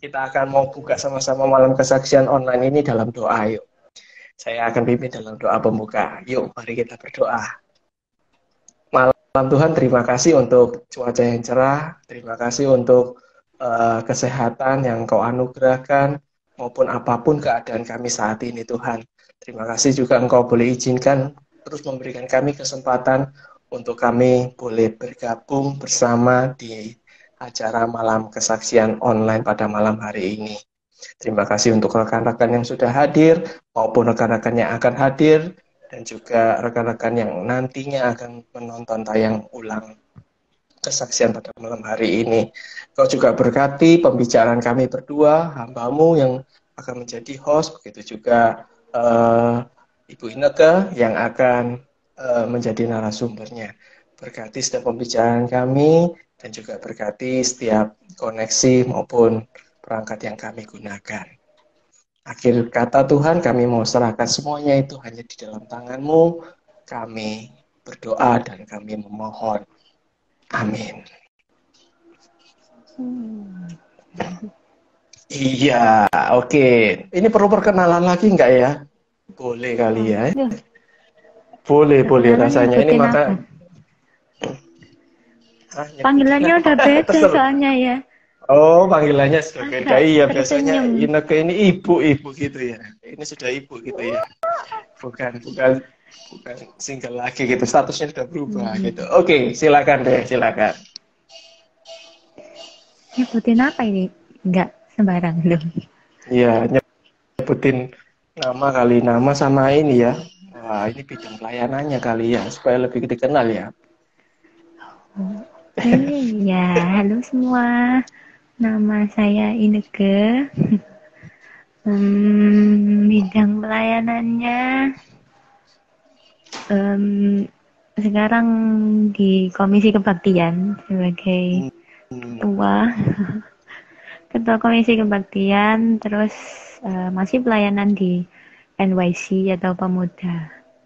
kita akan mau buka sama-sama malam kesaksian online ini dalam doa. Yuk, saya akan pimpin dalam doa pembuka. Yuk, mari kita berdoa. Malam Tuhan, terima kasih untuk cuaca yang cerah, terima kasih untuk kesehatan yang Kau anugerahkan, maupun apapun keadaan kami saat ini Tuhan. Terima kasih juga Engkau boleh izinkan terus memberikan kami kesempatan untuk kami boleh bergabung bersama di acara malam kesaksian online pada malam hari ini. Terima kasih untuk rekan-rekan yang sudah hadir maupun rekan-rekan yang akan hadir dan juga rekan-rekan yang nantinya akan menonton tayang ulang kesaksian pada malam hari ini. Kau juga berkati pembicaraan kami berdua, hamba-Mu yang akan menjadi host, begitu juga Ibu Ineke yang akan menjadi narasumbernya. Berkati setiap pembicaraan kami dan juga berkati setiap koneksi maupun perangkat yang kami gunakan. Akhir kata Tuhan, kami mau serahkan semuanya itu hanya di dalam tangan-Mu. Kami berdoa dan kami memohon. Amin. Iya, oke. Ini perlu perkenalan lagi nggak ya? Boleh kali ya. Boleh rasanya. Ini maka panggilannya udah beda soalnya ya. Oh, panggilannya sudah beda. Iya, biasanya tersenyum. Ineke ini ibu-ibu gitu ya. Ini sudah ibu gitu ya. Bukan single lagi gitu. Statusnya sudah berubah gitu. Oke, silakan deh, silakan. Nyebutin apa ini? Enggak sembarang loh. Iya, nyebutin nama sama ini ya. Wah, ini bidang pelayanannya kali ya, supaya lebih dikenal ya. Ya, halo semua. Nama saya Ineke. Bidang pelayanannya sekarang di Komisi Kebaktian sebagai ketua Komisi Kebaktian, terus masih pelayanan di NYC atau Pemuda.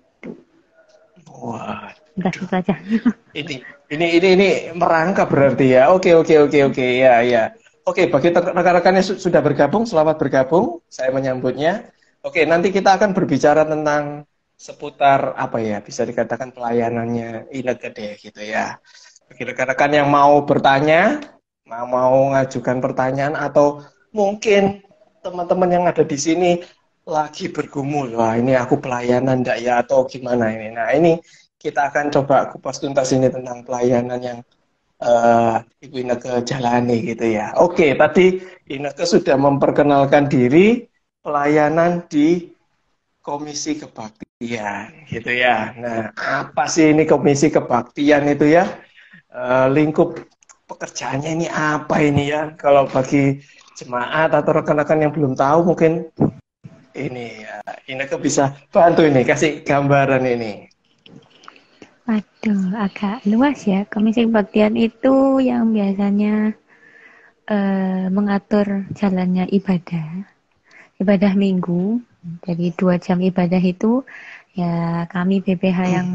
Wah, udah itu aja. Ini merangkap berarti ya. Oke ya. Oke, bagi rekan-rekan yang sudah bergabung, selamat bergabung. Saya menyambutnya. Oke, nanti kita akan berbicara tentang seputar apa ya, bisa dikatakan pelayanannya Ineke deh gitu ya. Bagi rekan-rekan yang mau bertanya, mau ngajukan pertanyaan atau mungkin teman-teman yang ada di sini lagi bergumul, wah ini aku pelayanan enggak ya atau gimana ini. Nah, ini kita akan coba kupas tuntas ini tentang pelayanan yang Ibu Ineke jalani gitu ya. Oke, tadi Ineke sudah memperkenalkan diri pelayanan di Komisi Kebaktian gitu ya. Nah, apa sih ini Komisi Kebaktian itu ya? Lingkup pekerjaannya ini apa ini ya? Kalau bagi jemaat atau rekan-rekan yang belum tahu mungkin ini ya, Ineke bisa bantu ini, kasih gambaran ini. Waduh, agak luas ya. Komisi Kebaktian itu yang biasanya mengatur jalannya ibadah minggu. Jadi 2 jam ibadah itu ya kami BPH yang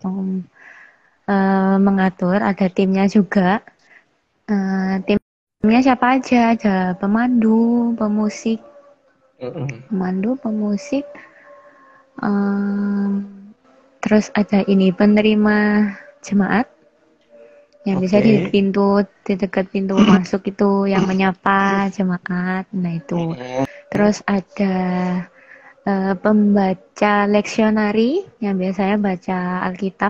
mengatur. Ada timnya juga. Timnya siapa aja? Ada pemandu, pemusik, terus ada ini penerima jemaat yang bisa di dekat pintu masuk itu yang menyapa jemaat. Nah itu. Terus ada pembaca leksionari yang biasanya baca Alkitab.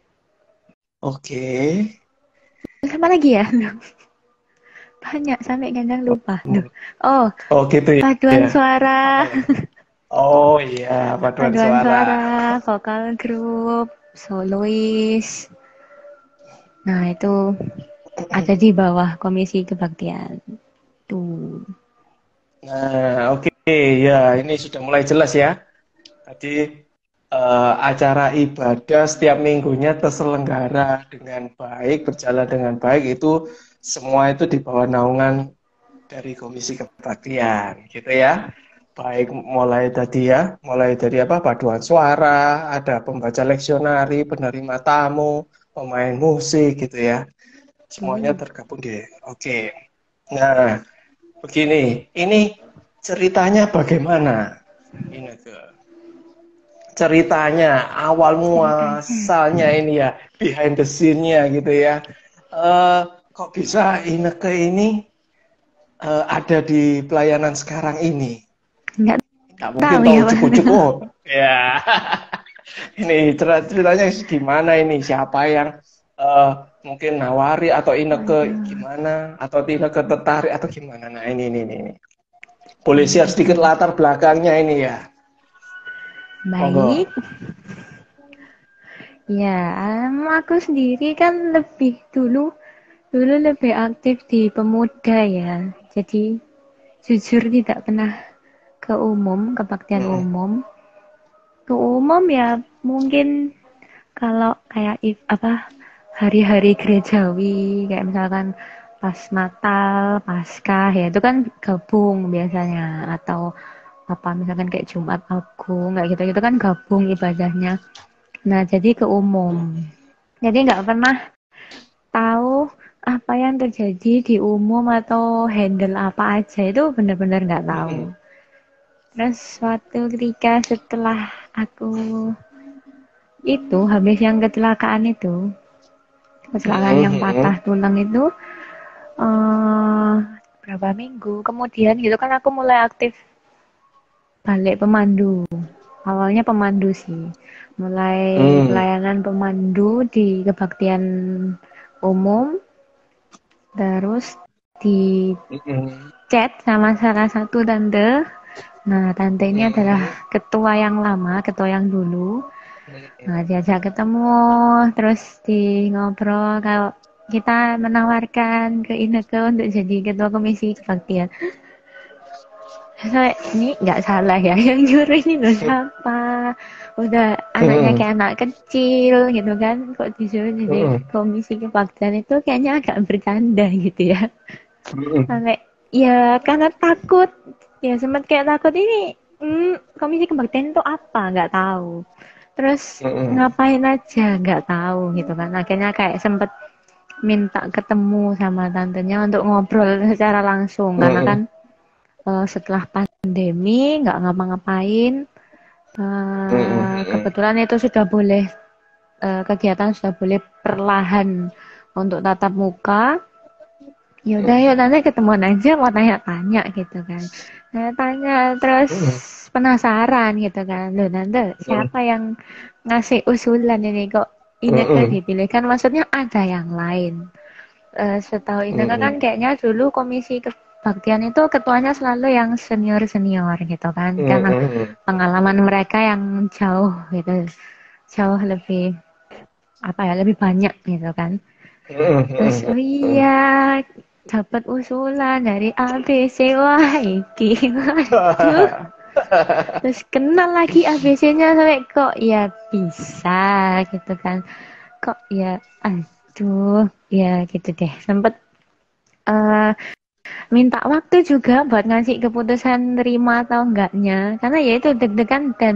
Terus apa lagi ya? Banyak sampai kadang lupa. Oh gitu ya. Paduan suara. Oh iya, paduan suara. Vokal grup, solois. Nah, itu ada di bawah Komisi Kebaktian. Tuh. Nah, oke ya, ini sudah mulai jelas ya. Tadi acara ibadah setiap minggunya terselenggara dengan baik, berjalan dengan baik, itu semua itu di bawah naungan dari Komisi Kebaktian, gitu ya. Baik mulai dari apa, paduan suara, ada pembaca leksionari, penerima tamu, pemain musik gitu ya. Semuanya tergabung deh. Oke. Nah, begini, ini ceritanya bagaimana? Ini ceritanya, awal Ceritanya. muasalnya ini ya, behind the scene-nya gitu ya. Eh, kok bisa Ineke ini ada di pelayanan sekarang ini? Nggak Nggak mungkin tahu tahu ya Pak. ujuk-ujuk, oh ya. Ini ceritanya gimana ini? Siapa yang eh, mungkin nawari atau Ineke Waduh. gimana? Atau Ineke tertarik atau gimana? Nah ini. Boleh share sedikit Waduh. latar belakangnya ini ya. Baik. Monggo. Ya, aku sendiri kan dulu lebih aktif di pemuda ya. Jadi jujur tidak pernah ke umum, kebaktian Mm-mm. umum. Ke umum ya mungkin kalau kayak apa hari-hari gerejawi kayak misalkan pas Natal, Paskah ya itu kan gabung biasanya atau apa misalkan kayak Jumat Agung kayak gitu-gitu kan gabung ibadahnya. Nah, jadi ke umum. Jadi nggak pernah tahu apa yang terjadi di umum atau handle apa aja itu benar-benar nggak tahu. Mm-mm. Terus suatu ketika setelah aku itu habis yang kecelakaan yang Mm-mm. patah tulang itu eh berapa minggu kemudian gitu kan aku mulai aktif balik pemandu. Awalnya pemandu sih. Mulai Mm-mm. pelayanan pemandu di kebaktian umum, terus di Mm-mm. chat sama salah satu tante. Nah, tante ini adalah Mm-mm. ketua yang lama, ketua yang dulu. Nah, diajak ketemu, terus di ngobrol kalau kita menawarkan ke Ineke untuk jadi ketua komisi kebaktian. So, ini nggak salah ya, yang nyuruh ini loh siapa? Udah anaknya Mm-mm. kayak anak kecil gitu kan, kok disuruh jadi Mm-mm. komisi kebaktian itu kayaknya agak bercanda gitu ya. Mm-mm. Sampai ya karena takut, ya sempat kayak takut ini komisi kebaktian itu apa? Nggak tahu. Terus Mm-mm. ngapain aja nggak tahu gitu kan. Akhirnya kayak sempet minta ketemu sama tantenya untuk ngobrol secara langsung karena kan Mm-mm. setelah pandemi nggak ngapa-ngapain Mm-mm. kebetulan itu sudah boleh kegiatan sudah boleh perlahan untuk tatap muka ya udah yuk nanti ketemuan aja mau tanya-tanya gitu kan tanya terus Mm-mm. penasaran gitu kan loh nanti siapa yang ngasih usulan ini kok Ineke Mm-mm. dipilih kan maksudnya ada yang lain. Setahu Ineke kan Mm-mm. kayaknya dulu komisi kebaktian itu ketuanya selalu yang senior-senior gitu kan. Karena Mm-mm. pengalaman mereka yang jauh gitu. Jauh lebih apa ya, lebih banyak gitu kan. Terus Mm-mm. oh iya dapat usulan dari ABC wah iki waduh terus kenal lagi ABC-nya sampai kok ya bisa gitu kan kok ya aduh ya gitu deh sempet eh minta waktu juga buat ngasih keputusan terima atau enggaknya karena ya itu deg-degan dan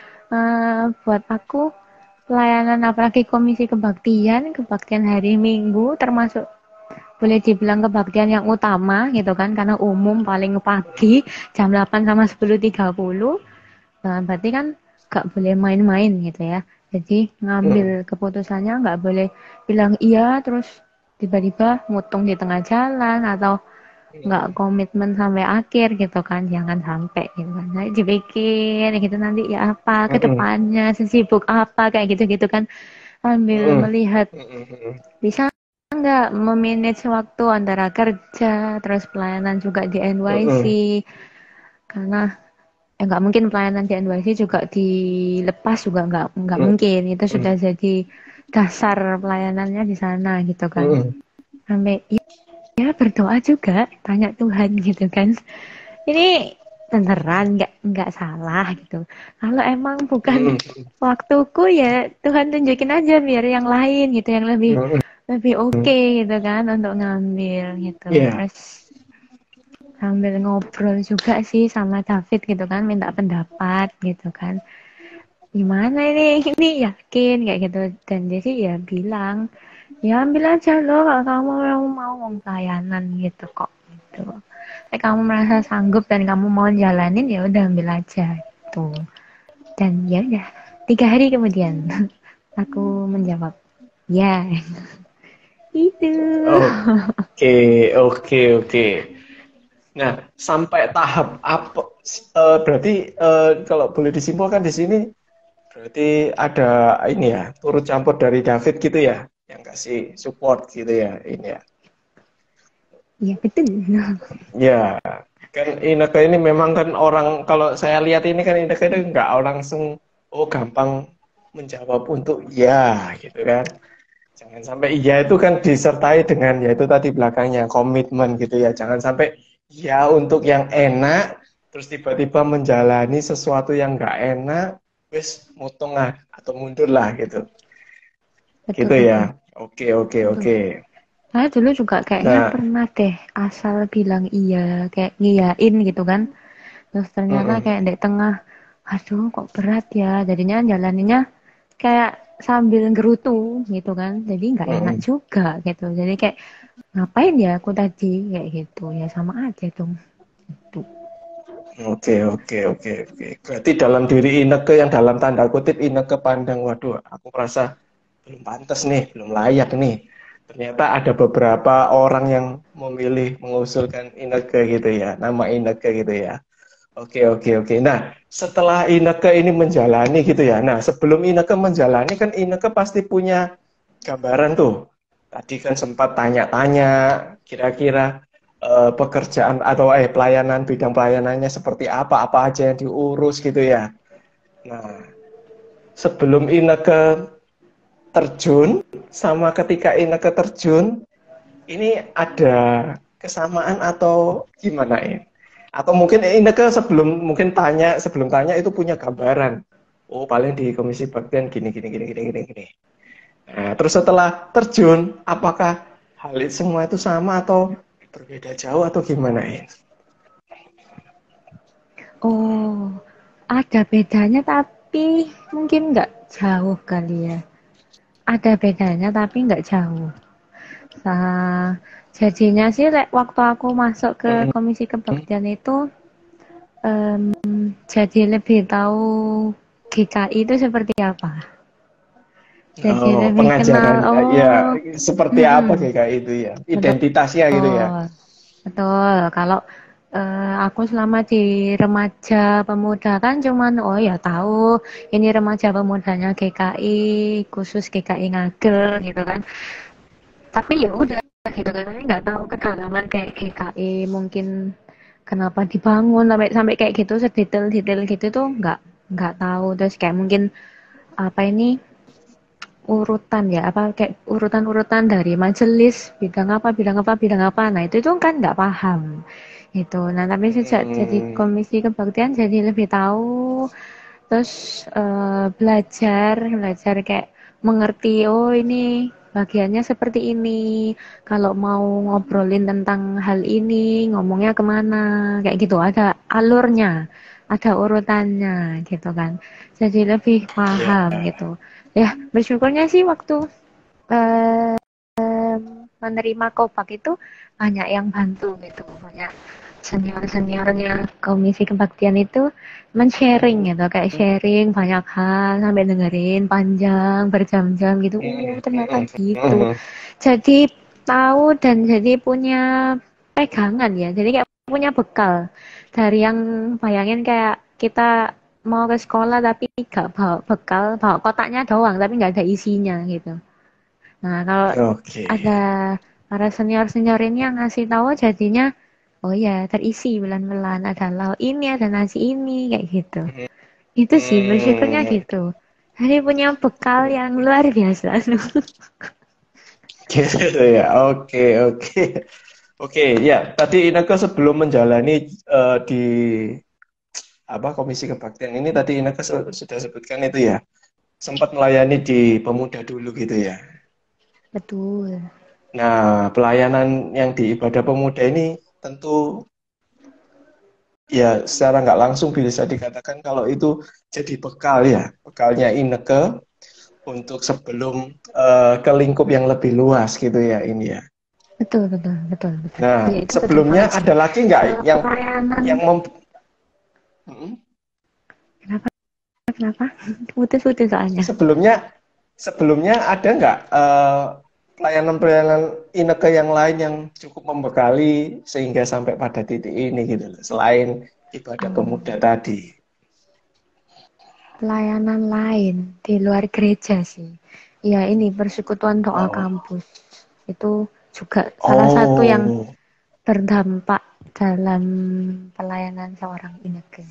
buat aku pelayanan apalagi komisi kebaktian hari Minggu termasuk boleh dibilang kebaktian yang utama gitu kan karena umum paling pagi jam 8 sama 10.30 nah, berarti kan gak boleh main-main gitu ya jadi ngambil keputusannya nggak boleh bilang iya terus tiba-tiba mutung di tengah jalan atau nggak komitmen sampai akhir gitu kan jangan sampai gitu kan nah, dipikir gitu nanti ya apa Mm-mm. kedepannya sesibuk apa kayak gitu-gitu kan sambil Mm-mm. melihat Mm-mm. bisa nggak memanage waktu antara kerja terus pelayanan juga di NYC Mm-mm. karena nggak mungkin pelayanan di NYC juga dilepas juga nggak mungkin itu sudah jadi dasar pelayanannya di sana gitu kan Mm-mm. sampai ya berdoa juga tanya Tuhan gitu kan ini beneran nggak salah gitu kalau emang bukan Mm-mm. waktuku ya Tuhan tunjukin aja biar yang lain gitu yang lebih Mm-mm. lebih oke gitu kan untuk ngambil gitu Iya. terus sambil ngobrol juga sih sama David gitu kan minta pendapat gitu kan gimana ini yakin kayak gitu dan dia sih ya bilang ya ambil aja loh kalau kamu mau mau pelayanan gitu kok gitu kamu merasa sanggup dan kamu mau jalanin, ya udah ambil aja tuh. Dan ya udah, 3 hari kemudian aku menjawab ya. Itu. Oke, oke, oke. Nah, sampai tahap apa? Berarti kalau boleh disimpulkan di sini, berarti ada ini ya, turut campur dari David gitu ya, yang kasih support gitu ya, ini ya. Ya betul. Ya, kan Ineke ini memang kan orang, kalau saya lihat ini kan Ineke itu nggak langsung, oh gampang menjawab untuk ya gitu kan. Jangan sampai iya itu kan disertai dengan ya itu tadi belakangnya komitmen gitu ya. Jangan sampai ya untuk yang enak terus tiba-tiba menjalani sesuatu yang nggak enak, wis mutung lah atau mundur lah gitu. Betul Gitu betul. ya. Oke, oke, Betul. oke. Saya dulu juga kayaknya Nah, pernah deh asal bilang iya, kayak ngiyain gitu kan. Terus ternyata mm-mm, kayak di tengah, aduh kok berat ya. Jadinya jalaninnya kayak sambil gerutu gitu kan. Jadi nggak enak mm-mm. juga gitu. Jadi kayak ngapain ya aku tadi kayak gitu. Ya sama aja dong. Tuh. Oke, oke, oke, oke. Berarti dalam diri Ineke yang dalam tanda kutip Ineke pandang, waduh, aku merasa belum pantas nih, belum layak nih. Ternyata ada beberapa orang yang memilih mengusulkan Ineke gitu ya, nama Ineke gitu ya. Oke, oke, oke. Nah, setelah Ineke ini menjalani gitu ya. Nah, sebelum Ineke menjalani kan Ineke pasti punya gambaran tuh. Tadi kan sempat tanya-tanya kira-kira pekerjaan atau pelayanan bidang pelayanannya seperti apa aja yang diurus gitu ya. Nah, sebelum Ineke terjun sama ketika Ineke terjun, ini ada kesamaan atau gimana ya? Atau mungkin Ineke sebelum tanya itu punya gambaran. Oh, paling di komisi baktian gini gini gini gini gini gini. Nah, terus setelah terjun, apakah hal itu semua itu sama atau berbeda jauh atau gimana ya? Oh, ada bedanya tapi mungkin nggak jauh kali ya. Ada bedanya tapi nggak jauh. Nah, jadinya sih waktu aku masuk ke Hmm, komisi kebaktian itu jadi lebih tahu GKI itu seperti apa. Jadi oh, lebih kenal, pengajaran ya oh, seperti apa mm-mm, kayak itu ya, betul, identitasnya gitu ya. betul. Kalau aku selama di remaja pemuda kan cuman, oh ya tahu ini remaja pemudanya GKI, khusus GKI Ngagel gitu kan. Tapi ya udah gitu kan, tapi nggak tahu kedalaman kayak GKI mungkin kenapa dibangun sampai sampai kayak gitu sedetail-detail gitu tuh nggak tahu. Terus kayak mungkin apa ini urutan ya, apa kayak urutan-urutan dari majelis bidang apa bidang apa bidang apa, nah itu tuh kan nggak paham itu. Nah tapi sejak jadi Hmm, komisi kebaktian jadi lebih tahu. Terus belajar belajar kayak mengerti, oh ini bagiannya seperti ini, kalau mau ngobrolin tentang hal ini ngomongnya kemana, kayak gitu ada alurnya, ada urutannya gitu kan, jadi lebih paham ya. gitu ya. Bersyukurnya sih waktu eh, menerima kopak itu banyak yang bantu gitu, banyak senior-seniornya komisi kebaktian itu men-sharing gitu, kayak sharing banyak hal sampai dengerin panjang berjam-jam gitu. Ternyata gitu. Jadi tahu dan jadi punya pegangan ya. Jadi kayak punya bekal dari yang bayangin kayak kita mau ke sekolah tapi gak bawa bekal, bawa kotaknya doang tapi nggak ada isinya gitu. Nah, kalau Oke. ada para senior-senior ini yang ngasih tahu jadinya, oh ya terisi bulan-bulan ada lauk ini, ada nasi ini, kayak gitu. Itu sih bersyukurnya Hmm, gitu. Jadi punya bekal yang luar biasa. gitu ya. Oke, oke. Oke, ya. Tadi Ineke sebelum menjalani di apa komisi kebaktian ini tadi Ineke sudah sebutkan itu ya. Sempat melayani di pemuda dulu gitu ya. Betul. Nah, pelayanan yang di ibadah pemuda ini tentu ya secara nggak langsung bisa dikatakan kalau itu jadi bekal ya, bekalnya Ineke untuk sebelum ke lingkup yang lebih luas gitu ya ini ya. betul, betul, betul, betul. Nah, Ya, itu betul sebelumnya banget sih. ada lagi nggak Kalau yang pelayanan, yang mem Mm-mm. kenapa, kenapa? Putus-putus soalnya. sebelumnya sebelumnya ada nggak pelayanan-pelayanan Ineke yang lain yang cukup membekali sehingga sampai pada titik ini gitu loh, selain ibadah pemuda Hmm, tadi. pelayanan lain di luar gereja sih. Ya, ini persekutuan doa Oh, kampus. Itu juga salah satu yang oh, berdampak dalam pelayanan seorang Ineke.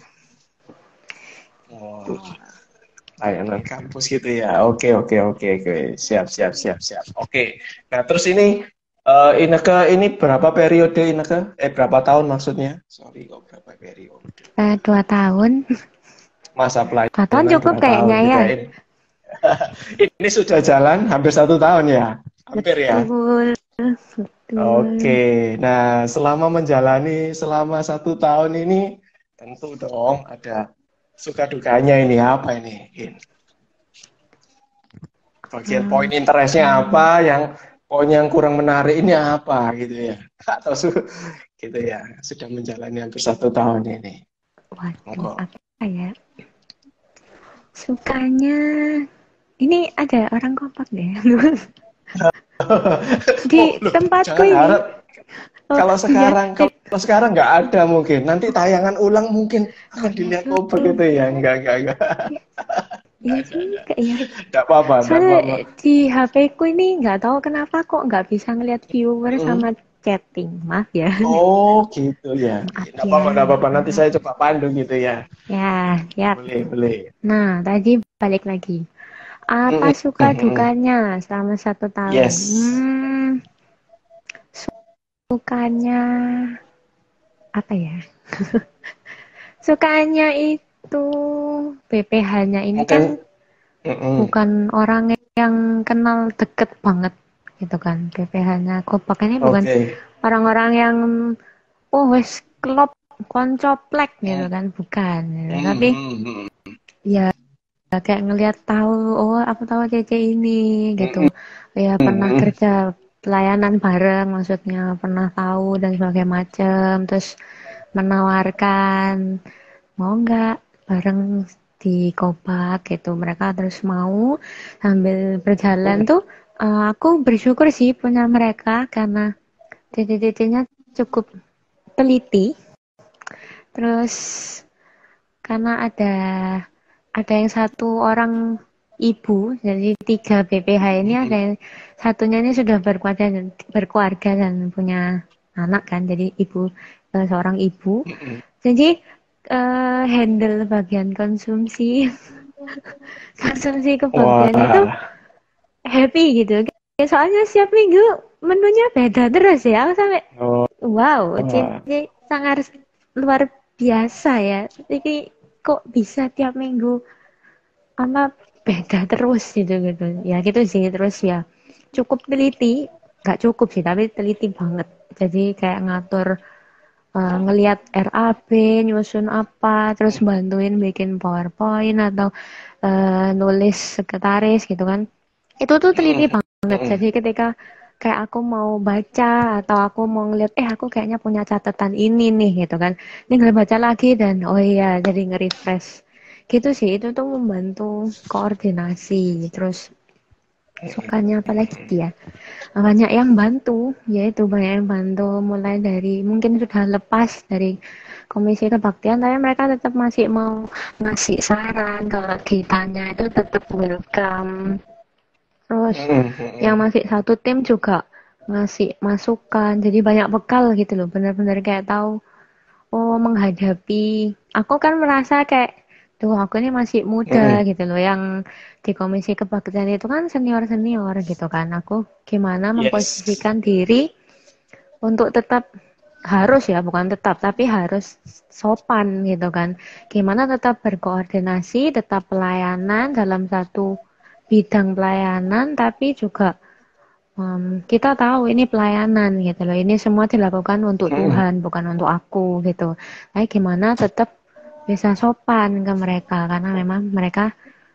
oh, layanan kampus gitu ya. Oke, oke, oke, oke. Siap, siap, siap, siap. Oke. Nah, terus ini Ineke ini berapa periode Ineke? Berapa tahun maksudnya? Sorry, kok berapa periode? 2 tahun. Masa 2 tahun pelayanan cukup 2 tahun kayaknya ya. kirain. Ini sudah jalan hampir 1 tahun ya? Hampir ya? Betul, Oke. betul. Nah, selama menjalani selama 1 tahun ini tentu dong ada suka dukanya ini apa ini? Bagian poin Hmm, interestnya apa, yang poin yang kurang menarik ini apa gitu ya? Atau gitu ya, sudah menjalani hampir 1 tahun ini. waduh, Monggo. apa ya? Sukanya, ini ada orang kompak deh. Oh, Di loh, tempatku jangan ini. harap Oh iya, kalau sekarang nggak ada mungkin. Nanti tayangan ulang mungkin akan dilihat oh oh, begitu ya. Enggak. iya Enggak. juga ya. Enggak apa-apa, enggak Soalnya apa-apa. di HP ku ini nggak tahu kenapa kok nggak bisa ngeliat viewer sama Mm. chatting. Maaf ya, Oh, gitu ya. maaf Enggak ya, apa-apa, enggak apa-apa. Nanti maaf. saya coba pandu gitu ya. Ya, ya. Boleh, boleh. Nah, tadi balik lagi. Apa Mm, mm, suka mm. dukanya selama 1 tahun? Yes. Sukanya apa ya? Sukanya itu BPH-nya ini Mungkin kan mm-mm. bukan orang yang kenal deket banget gitu kan. BPH-nya Kopak ini bukan Oke. orang-orang yang oh wes klop koncoplek gitu Mm, kan, bukan gitu. mm, Tapi mm, ya kayak ngelihat tahu, oh aku tahu Cece ini gitu. mm, Ya mm, pernah mm, kerja pelayanan bareng maksudnya, pernah tahu dan sebagainya macam, terus menawarkan mau nggak bareng di Kopak gitu. Mereka terus mau sambil berjalan mm. tuh aku bersyukur sih punya mereka karena Cece-cecenya cukup teliti. Terus karena ada yang satu orang ibu, jadi 3 BPH ini ada yang satunya ini sudah berkeluarga dan punya anak kan, jadi ibu seorang ibu. Jadi handle bagian konsumsi konsumsi kebagian itu Wah. happy gitu. Soalnya setiap minggu menunya beda terus ya. Aku sampai Oh, wow, wah. Cici sangat luar biasa ya. Jadi kok bisa tiap minggu apa beda terus gitu gitu. Ya gitu sih, terus ya cukup teliti, nggak cukup sih tapi teliti banget. Jadi kayak ngatur ngelihat RAB, nyusun apa, terus bantuin bikin PowerPoint atau nulis sekretaris gitu kan. Itu tuh teliti Mm, banget. mm, Jadi ketika kayak aku mau baca atau aku mau ngeliat, aku kayaknya punya catatan ini nih gitu kan. Tinggal baca lagi dan oh iya jadi nge-refresh. Gitu sih, itu tuh membantu koordinasi. Terus sukanya apa lagi ya? Banyak yang bantu, yaitu banyak yang bantu mulai dari mungkin sudah lepas dari komisi kebaktian, tapi mereka tetap masih mau ngasih saran kalau ditanya itu tetap welcome. Terus mm, yang mm. masih satu tim juga ngasih masukan, jadi banyak bekal gitu loh, benar-benar kayak tahu oh menghadapi. Aku kan merasa kayak tuh aku ini masih muda Mm, gitu loh, yang di komisi kebaktian itu kan senior-senior gitu kan. Aku gimana yes. memposisikan diri untuk tetap harus ya, bukan tetap, tapi harus sopan gitu kan. Gimana tetap berkoordinasi, tetap pelayanan dalam satu bidang pelayanan, tapi juga kita tahu ini pelayanan gitu loh. Ini semua dilakukan untuk Mm, Tuhan, bukan untuk aku gitu. Tapi gimana tetap bisa sopan ke mereka karena memang mereka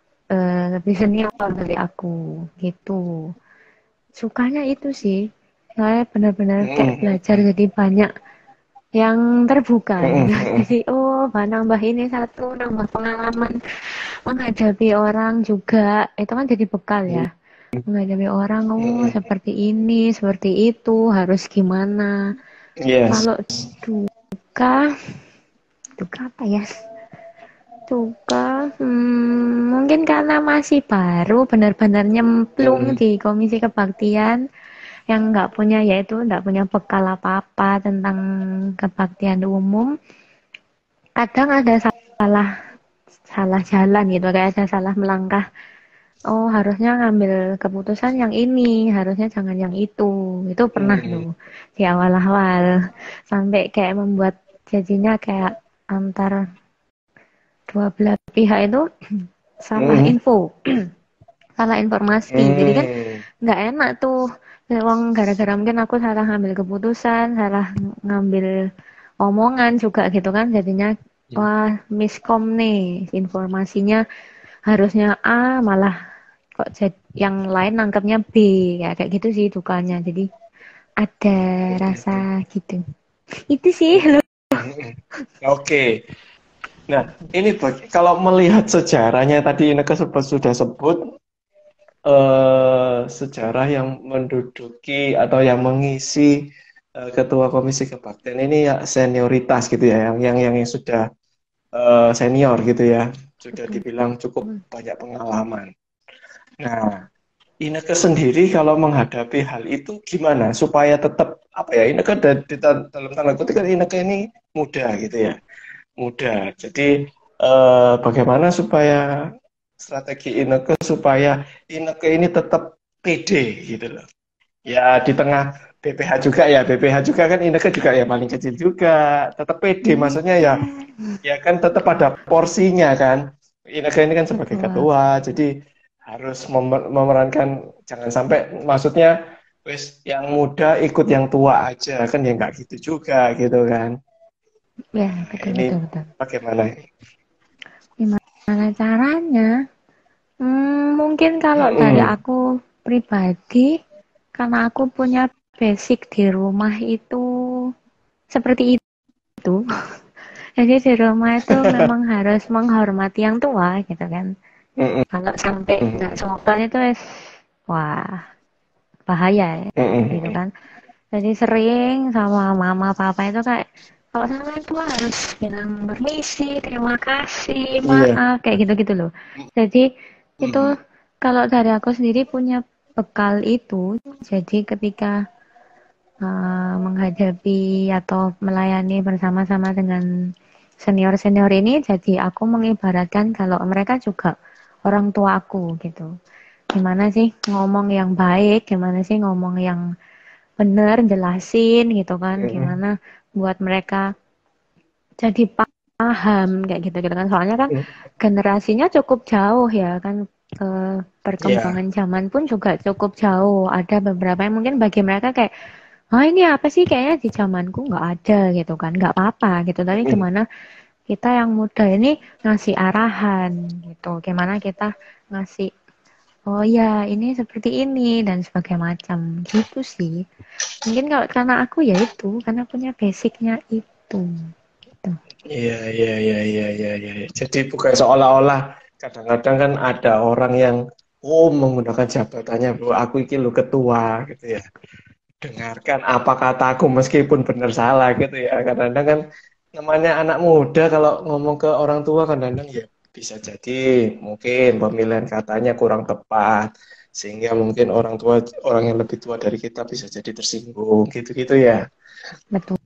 lebih senior dari aku gitu. Sukanya itu sih. Saya benar-benar kayak belajar jadi banyak yang terbuka gitu. Jadi nambah ini satu, nambah pengalaman menghadapi orang juga. Itu kan jadi bekal ya. Menghadapi orang, seperti ini, seperti itu, harus gimana. Yes. Kalau duka, duka apa ya? Duka, mungkin karena masih baru, benar-benar nyemplung di Komisi Kebaktian, yang nggak punya bekal apa-apa tentang kebaktian umum. Kadang ada salah jalan gitu, kayak ada salah melangkah. Oh, harusnya ngambil keputusan yang ini, harusnya jangan yang itu. Itu pernah tuh di awal-awal. Sampai kayak membuat jadinya kayak antar dua belah pihak itu salah info, salah informasi. Jadi kan nggak enak tuh. Wong gara-gara mungkin aku salah ngambil keputusan, salah ngambil omongan juga gitu kan. Jadinya wah miskom nih informasinya harusnya A malah kok yang lain nangkepnya B ya kayak gitu sih dukanya. Jadi ada rasa gitu. Itu sih lo. Oke. Nah, ini kalau melihat sejarahnya tadi Ineke sudah sebut sejarah yang menduduki atau yang mengisi ketua Komisi Kebaktian ini ya senioritas gitu ya, yang sudah senior gitu ya, sudah dibilang cukup banyak pengalaman. Nah, Ineke sendiri kalau menghadapi hal itu gimana supaya tetap apa ya? Ineke dalam tanda kutip kan Ineke ini muda gitu ya, muda. Jadi bagaimana supaya strategi Ineke supaya Ineke ini tetap pede gitu loh. Ya di tengah BPH juga ya, BPH juga kan Ineke juga ya paling kecil juga, tetap pede. Maksudnya ya, ya kan tetap ada porsinya kan. Ineke ini kan sebagai Betul. ketua, jadi harus memerankan jangan sampai maksudnya wes yang muda ikut yang tua aja kan ya nggak gitu juga gitu kan. Ya, Nah, betul ini betul betul. bagaimana? Gimana caranya? Mungkin kalau dari Mm-mm. aku pribadi, karena aku punya basic di rumah itu seperti itu. Jadi di rumah itu memang harus menghormati yang tua gitu kan. Mm-mm. Kalau sampai nggak sopan itu wah bahaya ya, gitu Mm-mm. kan. Jadi sering sama mama papa itu kayak kalau sama yang tua harus bilang permisi, terima kasih, Iya. maaf kayak gitu-gitu loh. Jadi itu Mm. kalau dari aku sendiri punya bekal itu, jadi ketika menghadapi atau melayani bersama-sama dengan senior-senior ini, jadi aku mengibaratkan kalau mereka juga orang tua aku gitu. Gimana sih ngomong yang baik, gimana sih ngomong yang bener, jelasin gitu kan, Mm. gimana buat mereka jadi paham kayak gitu-gitu kan. Soalnya kan generasinya cukup jauh ya kan, Iya. perkembangan zaman pun juga cukup jauh. Ada beberapa yang mungkin bagi mereka kayak ini apa sih kayaknya di zamanku nggak ada gitu kan, nggak apa-apa gitu. Tapi Mm. gimana kita yang muda ini ngasih arahan gitu, gimana kita ngasih oh ya ini seperti ini dan sebagainya macam gitu sih. Mungkin kalau karena aku ya itu karena punya basicnya itu gitu. Iya, iya, iya, iya, iya, iya. Jadi bukan seolah-olah kadang-kadang kan ada orang yang menggunakan jabatannya bahwa aku iki lo ketua gitu ya. Dengarkan apa kataku meskipun benar salah gitu ya. Kadang-kadang kan namanya anak muda kalau ngomong ke orang tua kadang-kadang ya bisa jadi mungkin pemilihan katanya kurang tepat sehingga mungkin orang yang lebih tua dari kita bisa jadi tersinggung gitu-gitu ya. Betul,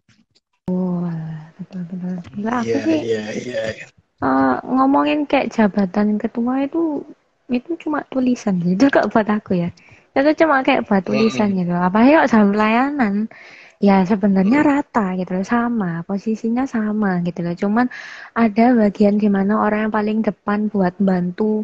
betul, betul. Enggak, aku Iya, sih iya, iya. ngomongin kayak jabatan ketua itu cuma tulisan gitu kok buat aku ya. Itu cuma kayak buat tulisan Mm-mm. gitu. Apalagi kok dalam pelayanan ya sebenarnya Mm-mm. rata gitu loh, sama posisinya sama gitu loh. Cuman ada bagian di mana orang yang paling depan buat bantu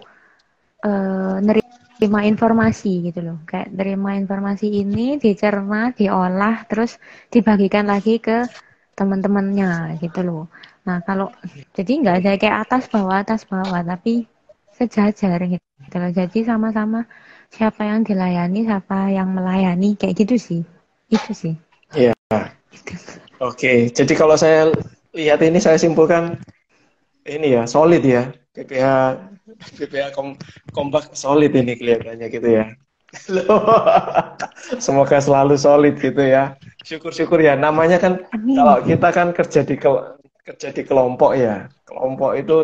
nerima informasi gitu loh. Kayak terima informasi ini dicerna, diolah, terus dibagikan lagi ke teman-temannya gitu loh. Nah kalau jadi nggak ada kayak atas bawah, tapi sejajar gitu loh. Jadi sama-sama siapa yang dilayani, siapa yang melayani kayak gitu sih. Itu sih. Iya. Oke. Jadi kalau saya lihat ini saya simpulkan ini ya solid ya. BPH kompak solid ini kelihatannya gitu ya. Semoga selalu solid gitu ya. Syukur-syukur ya. Namanya kan Amin. kalau kita kan kerja di kelompok ya. Kelompok itu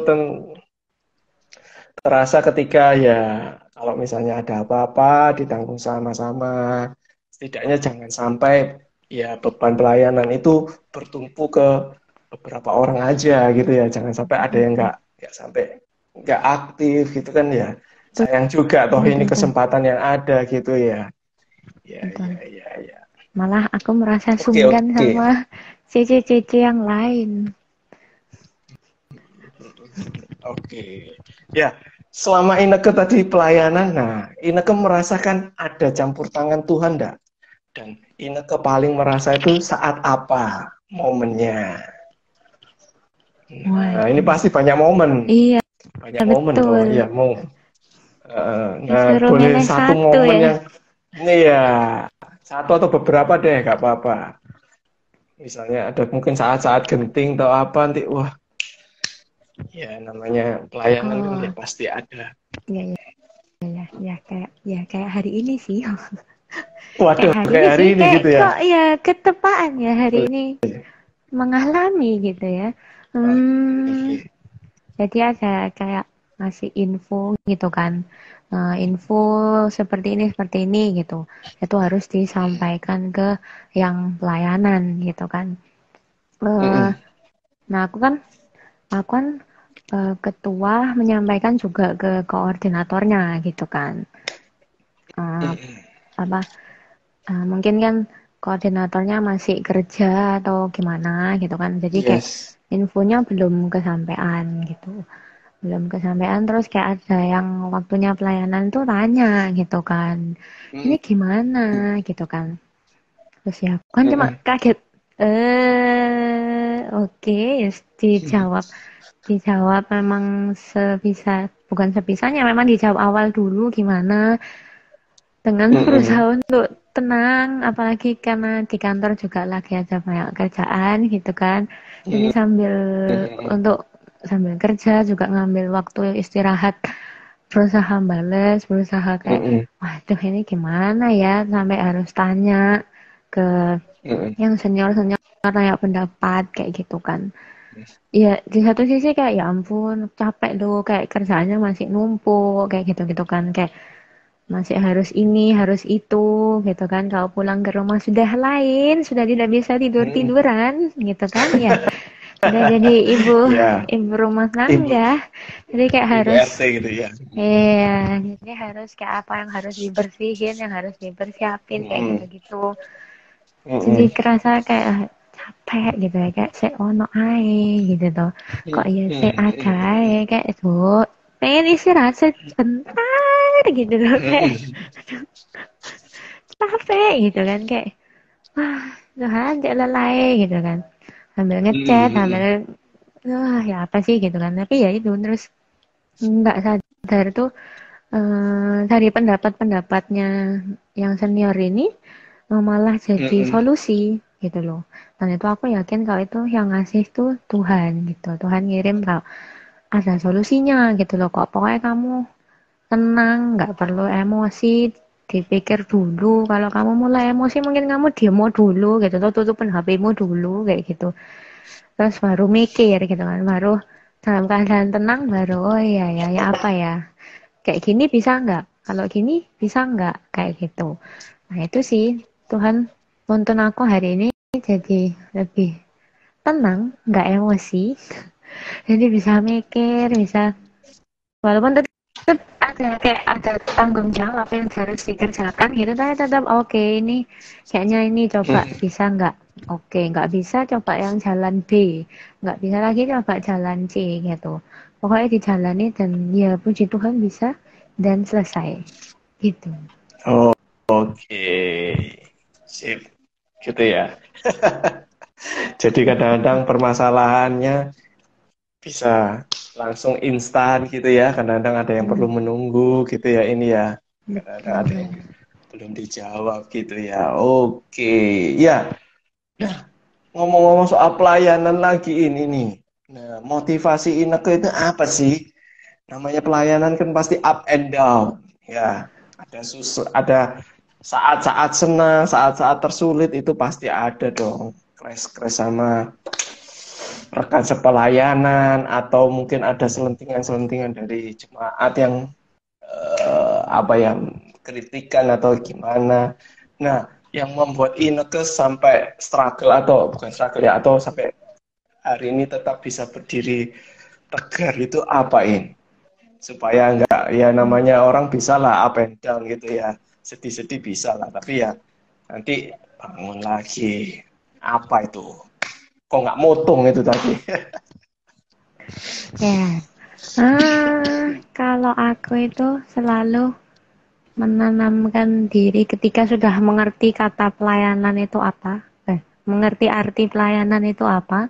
terasa ketika ya kalau misalnya ada apa-apa ditanggung sama-sama. Setidaknya jangan sampai ya beban pelayanan itu bertumpu ke beberapa orang aja gitu ya. Jangan sampai ada yang nggak sampai nggak aktif gitu kan ya. Sayang juga toh ini Betul, kesempatan yang ada gitu ya. Ya, ya, betul. ya, ya. Malah aku merasa Oke, sungkan oke. sama CC-CC yang lain. Oke. Ya, selama Ineke tadi pelayanan, nah, Ineke merasakan ada campur tangan Tuhan enggak? Dan Ineke paling merasa itu saat apa momennya? Nah, ini Waduh. pasti banyak momen. Iya, Banyak momen toh. betul. Ya, mau. Nah, Disuruh boleh milih satu satu momen ya. yang ini ya, satu atau beberapa deh, nggak apa-apa. Misalnya ada mungkin saat-saat genting atau apa nanti, wah, ya namanya pelayanan kan ya Oh, pasti ada. iya, iya, iya, ya kayak hari ini sih. Kayak Waduh, hari ini kayak hari sih, ini kayak gitu ya. kok ya ketepaan ya hari ini mengalami gitu ya. Hmm, Oke. jadi ada kayak ngasih info gitu kan. Info seperti ini gitu. Itu harus disampaikan ke yang pelayanan gitu kan. Eh, Mm-mm. nah aku kan ketua menyampaikan juga ke koordinatornya gitu kan. Eh, Mm-mm. apa mungkin kan koordinatornya masih kerja atau gimana gitu kan. Jadi kayak Yes. infonya belum kesampaian gitu. Belum kesampaian terus kayak ada yang waktunya pelayanan tuh tanya gitu kan. Ini Mm-mm. gimana gitu kan. Terus ya aku kan cuma Mm-mm. kaget. Oke, yes, dijawab. Dijawab memang bukan sebisanya, memang dijawab awal dulu gimana dengan Mm-mm. berusaha untuk tenang, apalagi karena di kantor juga lagi ada banyak kerjaan gitu kan. Jadi Mm-mm. sambil kerja juga ngambil waktu istirahat, berusaha bales, berusaha kayak, Mm-mm. waduh ini gimana ya, sampai harus tanya ke Mm-mm. yang senior-senior tanya pendapat kayak gitu kan. Ya di satu sisi kayak ya ampun capek loh kayak kerjaannya masih numpuk kayak gitu-gitu kan kayak masih harus ini harus itu gitu kan kalau pulang ke rumah sudah lain sudah tidak bisa tidur Mm-mm. tiduran gitu kan ya sudah jadi ibu Ya, ibu rumah ibu tangga jadi kayak ibu harus RT gitu ya. jadi harus kayak apa yang harus dibersihin yang harus dipersiapin kayak Mm-mm. gitu-gitu jadi Mm-mm. kerasa kayak capek gitu ya kayak se ono ae gitu tuh kok ya se ada ae Mm-mm. kayak tuh pengen istirahat sebentar gitu loh kayak Mm-mm. capek gitu kan kayak wah Tuhan cek lelai gitu kan sambil ngechat sambil Mm-mm. wah ya apa sih gitu kan tapi ya itu terus nggak sadar tuh dari pendapat-pendapatnya yang senior ini malah jadi Mm-mm. solusi gitu loh dan itu aku yakin kalau itu yang ngasih tuh Tuhan gitu Tuhan ngirim kalau ada solusinya gitu loh kok pokoknya kamu tenang nggak perlu emosi dipikir dulu kalau kamu mulai emosi mungkin kamu demo dulu gitu tuh tutupin HP-mu dulu kayak gitu terus baru mikir gitu kan baru dalam keadaan tenang baru oh iya ya ya apa ya kayak gini bisa nggak kalau gini bisa nggak kayak gitu nah itu sih Tuhan nuntun aku hari ini jadi lebih tenang nggak emosi jadi bisa mikir bisa walaupun tetap ada kayak ada tanggung jawab yang harus dikerjakan gitu tapi tetap oke ini kayaknya ini coba Mm-mm. bisa nggak oke nggak bisa coba yang jalan B nggak bisa lagi coba jalan C gitu pokoknya dijalani dan ya puji Tuhan bisa dan selesai gitu. Oh, oke. Sip. Gitu ya. Jadi kadang-kadang permasalahannya bisa langsung instan gitu ya. Kadang-kadang ada yang perlu Hmm, menunggu gitu ya ini ya. Kadang-kadang ada yang betul belum dijawab gitu ya. Oke, ya. Nah, ngomong-ngomong soal pelayanan lagi ini nih. Nah, motivasi Ineke itu apa sih? Namanya pelayanan kan pasti up and down. Ya, ada saat-saat senang, saat-saat tersulit itu pasti ada dong. Crash-crash sama rekan sepelayanan atau mungkin ada selentingan-selentingan dari jemaat yang apa ya kritikan atau gimana. Nah, yang membuat Ineke sampai struggle atau bukan struggle ya atau sampai hari ini tetap bisa berdiri tegar itu apa ini? Supaya enggak ya namanya orang bisa lah up and down gitu ya. Sedih-sedih bisa lah, tapi ya nanti bangun lagi. Apa itu? Kok nggak motong itu tadi? Ya. Kalau aku itu selalu menanamkan diri ketika sudah mengerti kata pelayanan itu apa, mengerti arti pelayanan itu apa,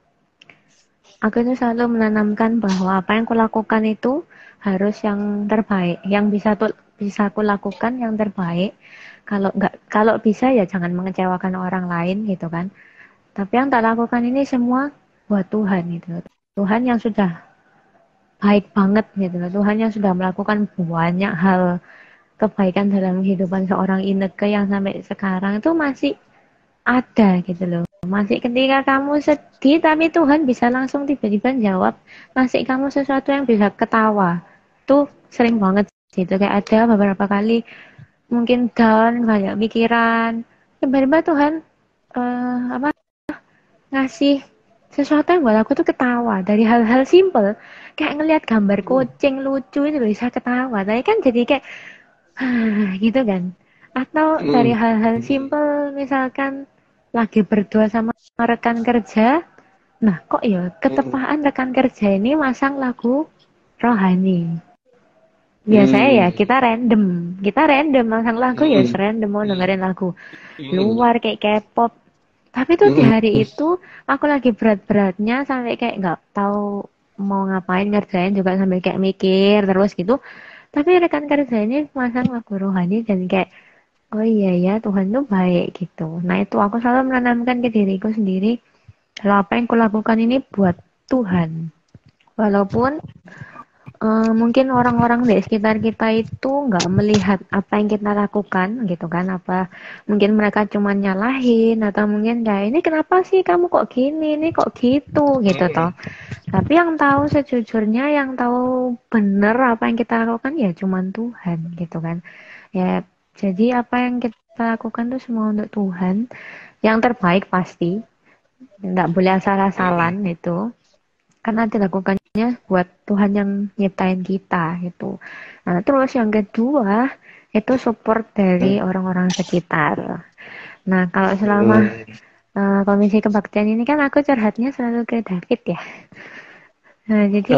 aku itu selalu menanamkan bahwa apa yang kulakukan itu harus yang terbaik, yang bisa aku lakukan yang terbaik. Kalau bisa ya jangan mengecewakan orang lain gitu kan. Tapi yang tak lakukan ini semua buat Tuhan gitu. Tuhan yang sudah baik banget gitu loh. Tuhan yang sudah melakukan banyak hal kebaikan dalam kehidupan seorang Ineke yang sampai sekarang itu masih ada gitu loh. Masih ketika kamu sedih tapi Tuhan bisa langsung tiba-tiba jawab, ngasih kamu sesuatu yang bisa ketawa. Tuh sering banget gitu. Kayak ada beberapa kali mungkin down, banyak pikiran. Tiba-tiba Tuhan apa ngasih sesuatu yang buat aku tuh ketawa dari hal-hal simple kayak ngelihat gambar kucing lucu itu bisa ketawa tapi kan jadi kayak gitu kan atau dari hal-hal simple misalkan lagi berdua sama rekan kerja nah kok ya ketepaan rekan kerja ini masang lagu rohani biasanya ya kita random masang lagu ya serandom mau dengerin lagu luar kayak K-pop tapi tuh di hari itu aku lagi berat-beratnya sampai kayak nggak tahu mau ngapain ngerjain juga sambil kayak mikir terus gitu. Tapi rekan kerja ini masang lagu rohani dan kayak oh iya ya Tuhan tuh baik gitu. Nah itu aku selalu menanamkan ke diriku sendiri kalau apa yang kulakukan ini buat Tuhan. Walaupun mungkin orang-orang di sekitar kita itu nggak melihat apa yang kita lakukan gitu kan apa mungkin mereka cuma nyalahin atau mungkin kayak ini kenapa sih kamu kok gini ini kok gitu gitu toh tapi yang tahu sejujurnya yang tahu bener apa yang kita lakukan ya cuma Tuhan gitu kan ya jadi apa yang kita lakukan tuh semua untuk Tuhan yang terbaik pasti nggak boleh asal-asalan itu karena dilakukannya buat Tuhan yang nyiptain kita gitu. Nah, terus yang kedua itu support dari orang-orang sekitar. Nah, kalau selama komisi kebaktian ini kan aku curhatnya selalu ke David ya. Nah, jadi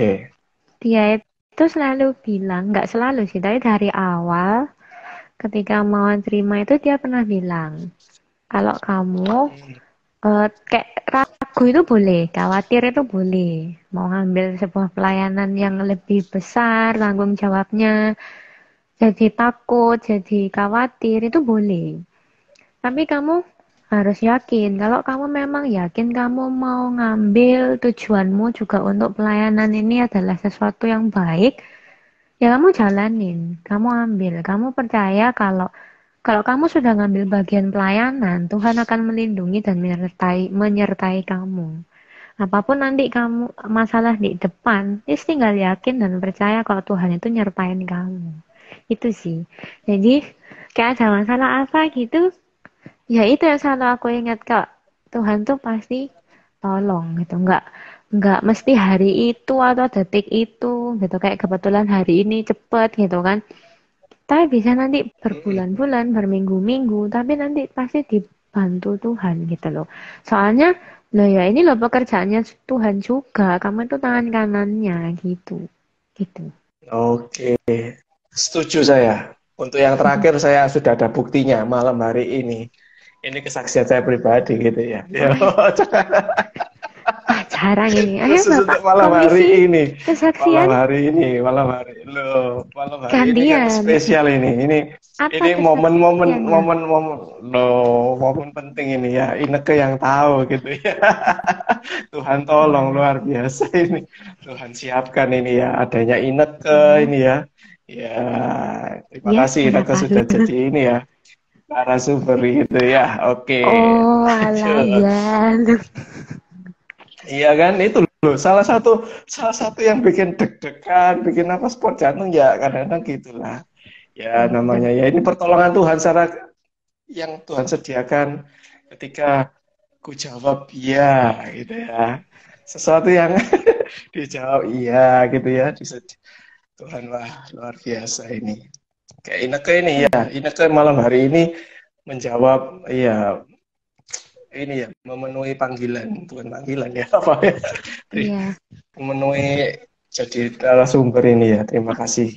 dia itu selalu bilang, nggak selalu sih, tapi dari awal ketika mau terima itu dia pernah bilang, kalau kamu kayak ragu itu boleh, khawatir itu boleh. Mau ngambil sebuah pelayanan yang lebih besar, tanggung jawabnya, jadi takut, jadi khawatir itu boleh. Tapi kamu harus yakin, kalau kamu memang yakin kamu mau ngambil tujuanmu juga untuk pelayanan ini adalah sesuatu yang baik, ya kamu jalanin, kamu ambil, kamu percaya kalau kamu sudah ngambil bagian pelayanan, Tuhan akan melindungi dan menyertai kamu. Apapun nanti kamu masalah di depan, tinggal yakin dan percaya kalau Tuhan itu nyertain kamu. Itu sih. Jadi kayak ada masalah apa gitu, ya itu yang selalu aku ingat kak. Tuhan tuh pasti tolong gitu. Nggak mesti hari itu atau detik itu gitu. Kayak kebetulan hari ini cepet gitu kan. Tapi bisa nanti berbulan-bulan, berminggu-minggu, tapi nanti pasti dibantu Tuhan gitu loh. Soalnya, loh ya ini loh pekerjaannya Tuhan juga, kamu itu tangan kanannya gitu. Gitu. Oke, setuju saya. Untuk yang terakhir saya sudah ada buktinya malam hari ini. Ini kesaksian saya pribadi gitu ya. jarang ini. Ayo Khusus Bapak untuk malam hari Komisi ini. Kesaksian Malam hari. Loh, malam hari ini kan gantian. spesial ini. Apa Ini kesaksiannya? momen penting ini ya. Ineke yang tahu gitu ya. Tuhan tolong Wah, luar biasa ini. Tuhan siapkan ini ya. Adanya Ineke oh, ini ya. Ya, terima ya kasih Ineke kenapa sudah lu? jadi ini ya. Narasumber gitu ya. Oke. Oh, alah Lanjut. ya lu. Iya kan itu loh salah satu yang bikin deg-degan, bikin apa sport jantung ya kadang-kadang gitulah. Ya Waduh. namanya ya ini pertolongan Tuhan secara yang Tuhan sediakan ketika ku jawab iya gitu ya. Sesuatu yang dijawab iya gitu ya. Tuhan wah luar biasa ini. Kayak Ineke ini ya, Ineke malam hari ini menjawab iya ini ya memenuhi panggilan Tuhan panggilan ya apa ya Iya. memenuhi jadi narasumber ini ya. Terima kasih.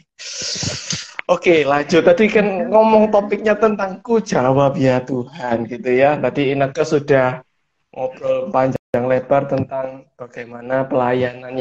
Oke, lanjut. Tadi kan ngomong topiknya tentang ku jawab ya Tuhan gitu ya. Tadi Ineke sudah ngobrol panjang lebar tentang bagaimana pelayanan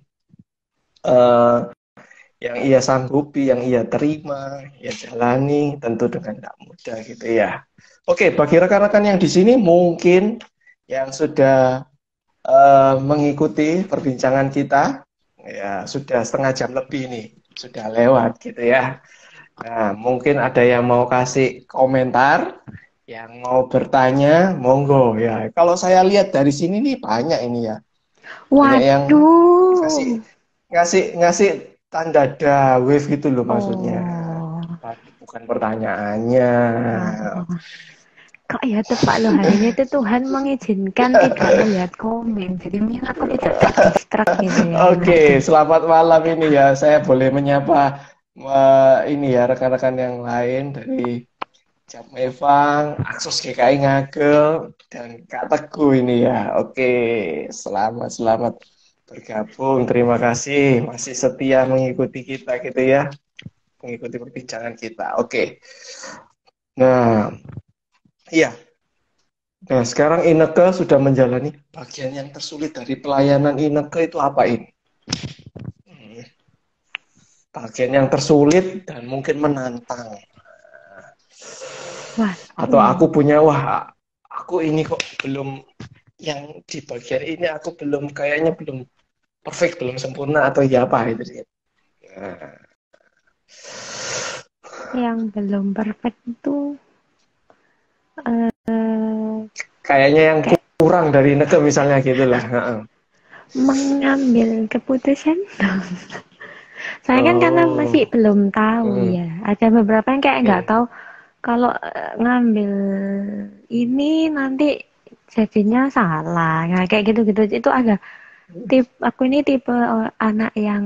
eh, yang ia sanggupi, yang ia terima, ia jalani, tentu dengan tidak mudah gitu ya. Oke, bagi rekan-rekan yang di sini mungkin yang sudah mengikuti perbincangan kita, ya sudah setengah jam lebih nih, sudah lewat gitu ya. Nah, mungkin ada yang mau kasih komentar, yang mau bertanya, monggo ya. Kalau saya lihat dari sini nih banyak ini ya, banyak yang Waduh. ngasih ngasih ngasih tanda wave gitu loh maksudnya. Oh. Bukan pertanyaannya. Oh. Kok ya tepat loh hari ini tuh Tuhan mengizinkan tidak melihat komen. Jadi mungkin aku tidak terdistract gitu ya. Oke, selamat malam ini ya. Saya boleh menyapa ini ya rekan-rekan yang lain dari Jam Evang, Aksos GKI Ngagel, dan Kak Teguh ini ya. Oke, selamat bergabung. Terima kasih masih setia mengikuti kita gitu ya, mengikuti perbincangan kita. Oke. Nah, iya. Nah, sekarang Ineke sudah menjalani bagian yang tersulit dari pelayanan Ineke itu apa ini? Bagian yang tersulit dan mungkin menantang. Atau aku Waduh. punya, aku ini kok belum, yang di bagian ini aku belum, kayaknya belum perfect, belum sempurna, atau ya apa itu. Nah, Yang belum perfect itu kayaknya yang kayak kurang dari Neke misalnya gitulah. mengambil keputusan. Saya kan karena masih Oh, belum tahu hmm, ya. Ada beberapa yang kayak nggak hmm, tahu kalau ngambil ini nanti jadinya salah. Nah, kayak gitu-gitu itu ada. Aku ini tipe anak yang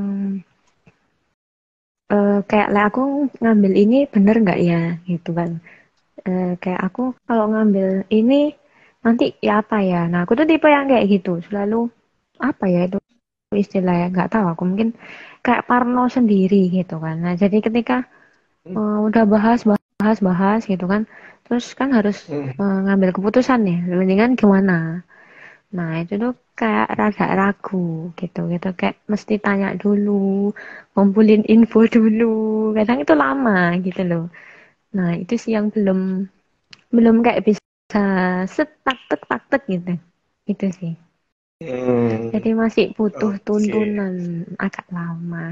kayak lah aku ngambil ini bener nggak ya gitu kan. Kayak aku kalau ngambil ini nanti ya apa ya. Nah aku tuh tipe yang kayak gitu. Selalu apa ya itu istilahnya nggak tahu. Aku mungkin kayak parno sendiri gitu kan. Nah jadi ketika udah bahas gitu kan. Terus kan harus hmm. ngambil keputusan ya. Mendingan gimana. Nah itu tuh kayak rada ragu gitu kayak mesti tanya dulu, ngumpulin info dulu. Kadang itu lama gitu loh. Nah itu sih yang belum belum kayak bisa taktek gitu. Itu sih. Hmm, Jadi masih butuh oke. tuntunan agak lama.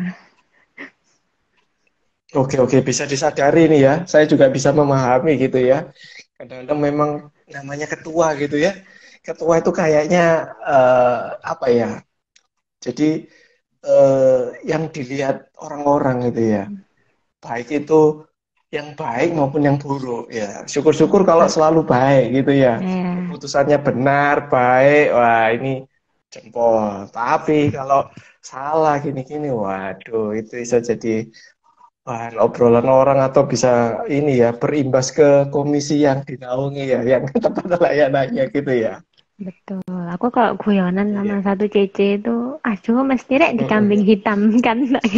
Oke, bisa disadari nih ya. Saya juga bisa memahami gitu ya. Kadang-kadang memang namanya ketua gitu ya. Ketua itu kayaknya apa ya? Jadi yang dilihat orang-orang gitu ya. Baik itu yang baik maupun yang buruk ya. Syukur-syukur kalau Nah, selalu baik gitu ya. ya Keputusannya benar, baik. Wah, ini jempol. Tapi kalau salah gini-gini, waduh, itu bisa jadi bahan obrolan orang atau bisa ini ya berimbas ke komisi yang dinaungi ya, yang tempat layanannya gitu ya. betul. Aku kalau guyonan sama Iya. satu cece itu, aduh mesti rek di kambing Mm-mm. hitam kan.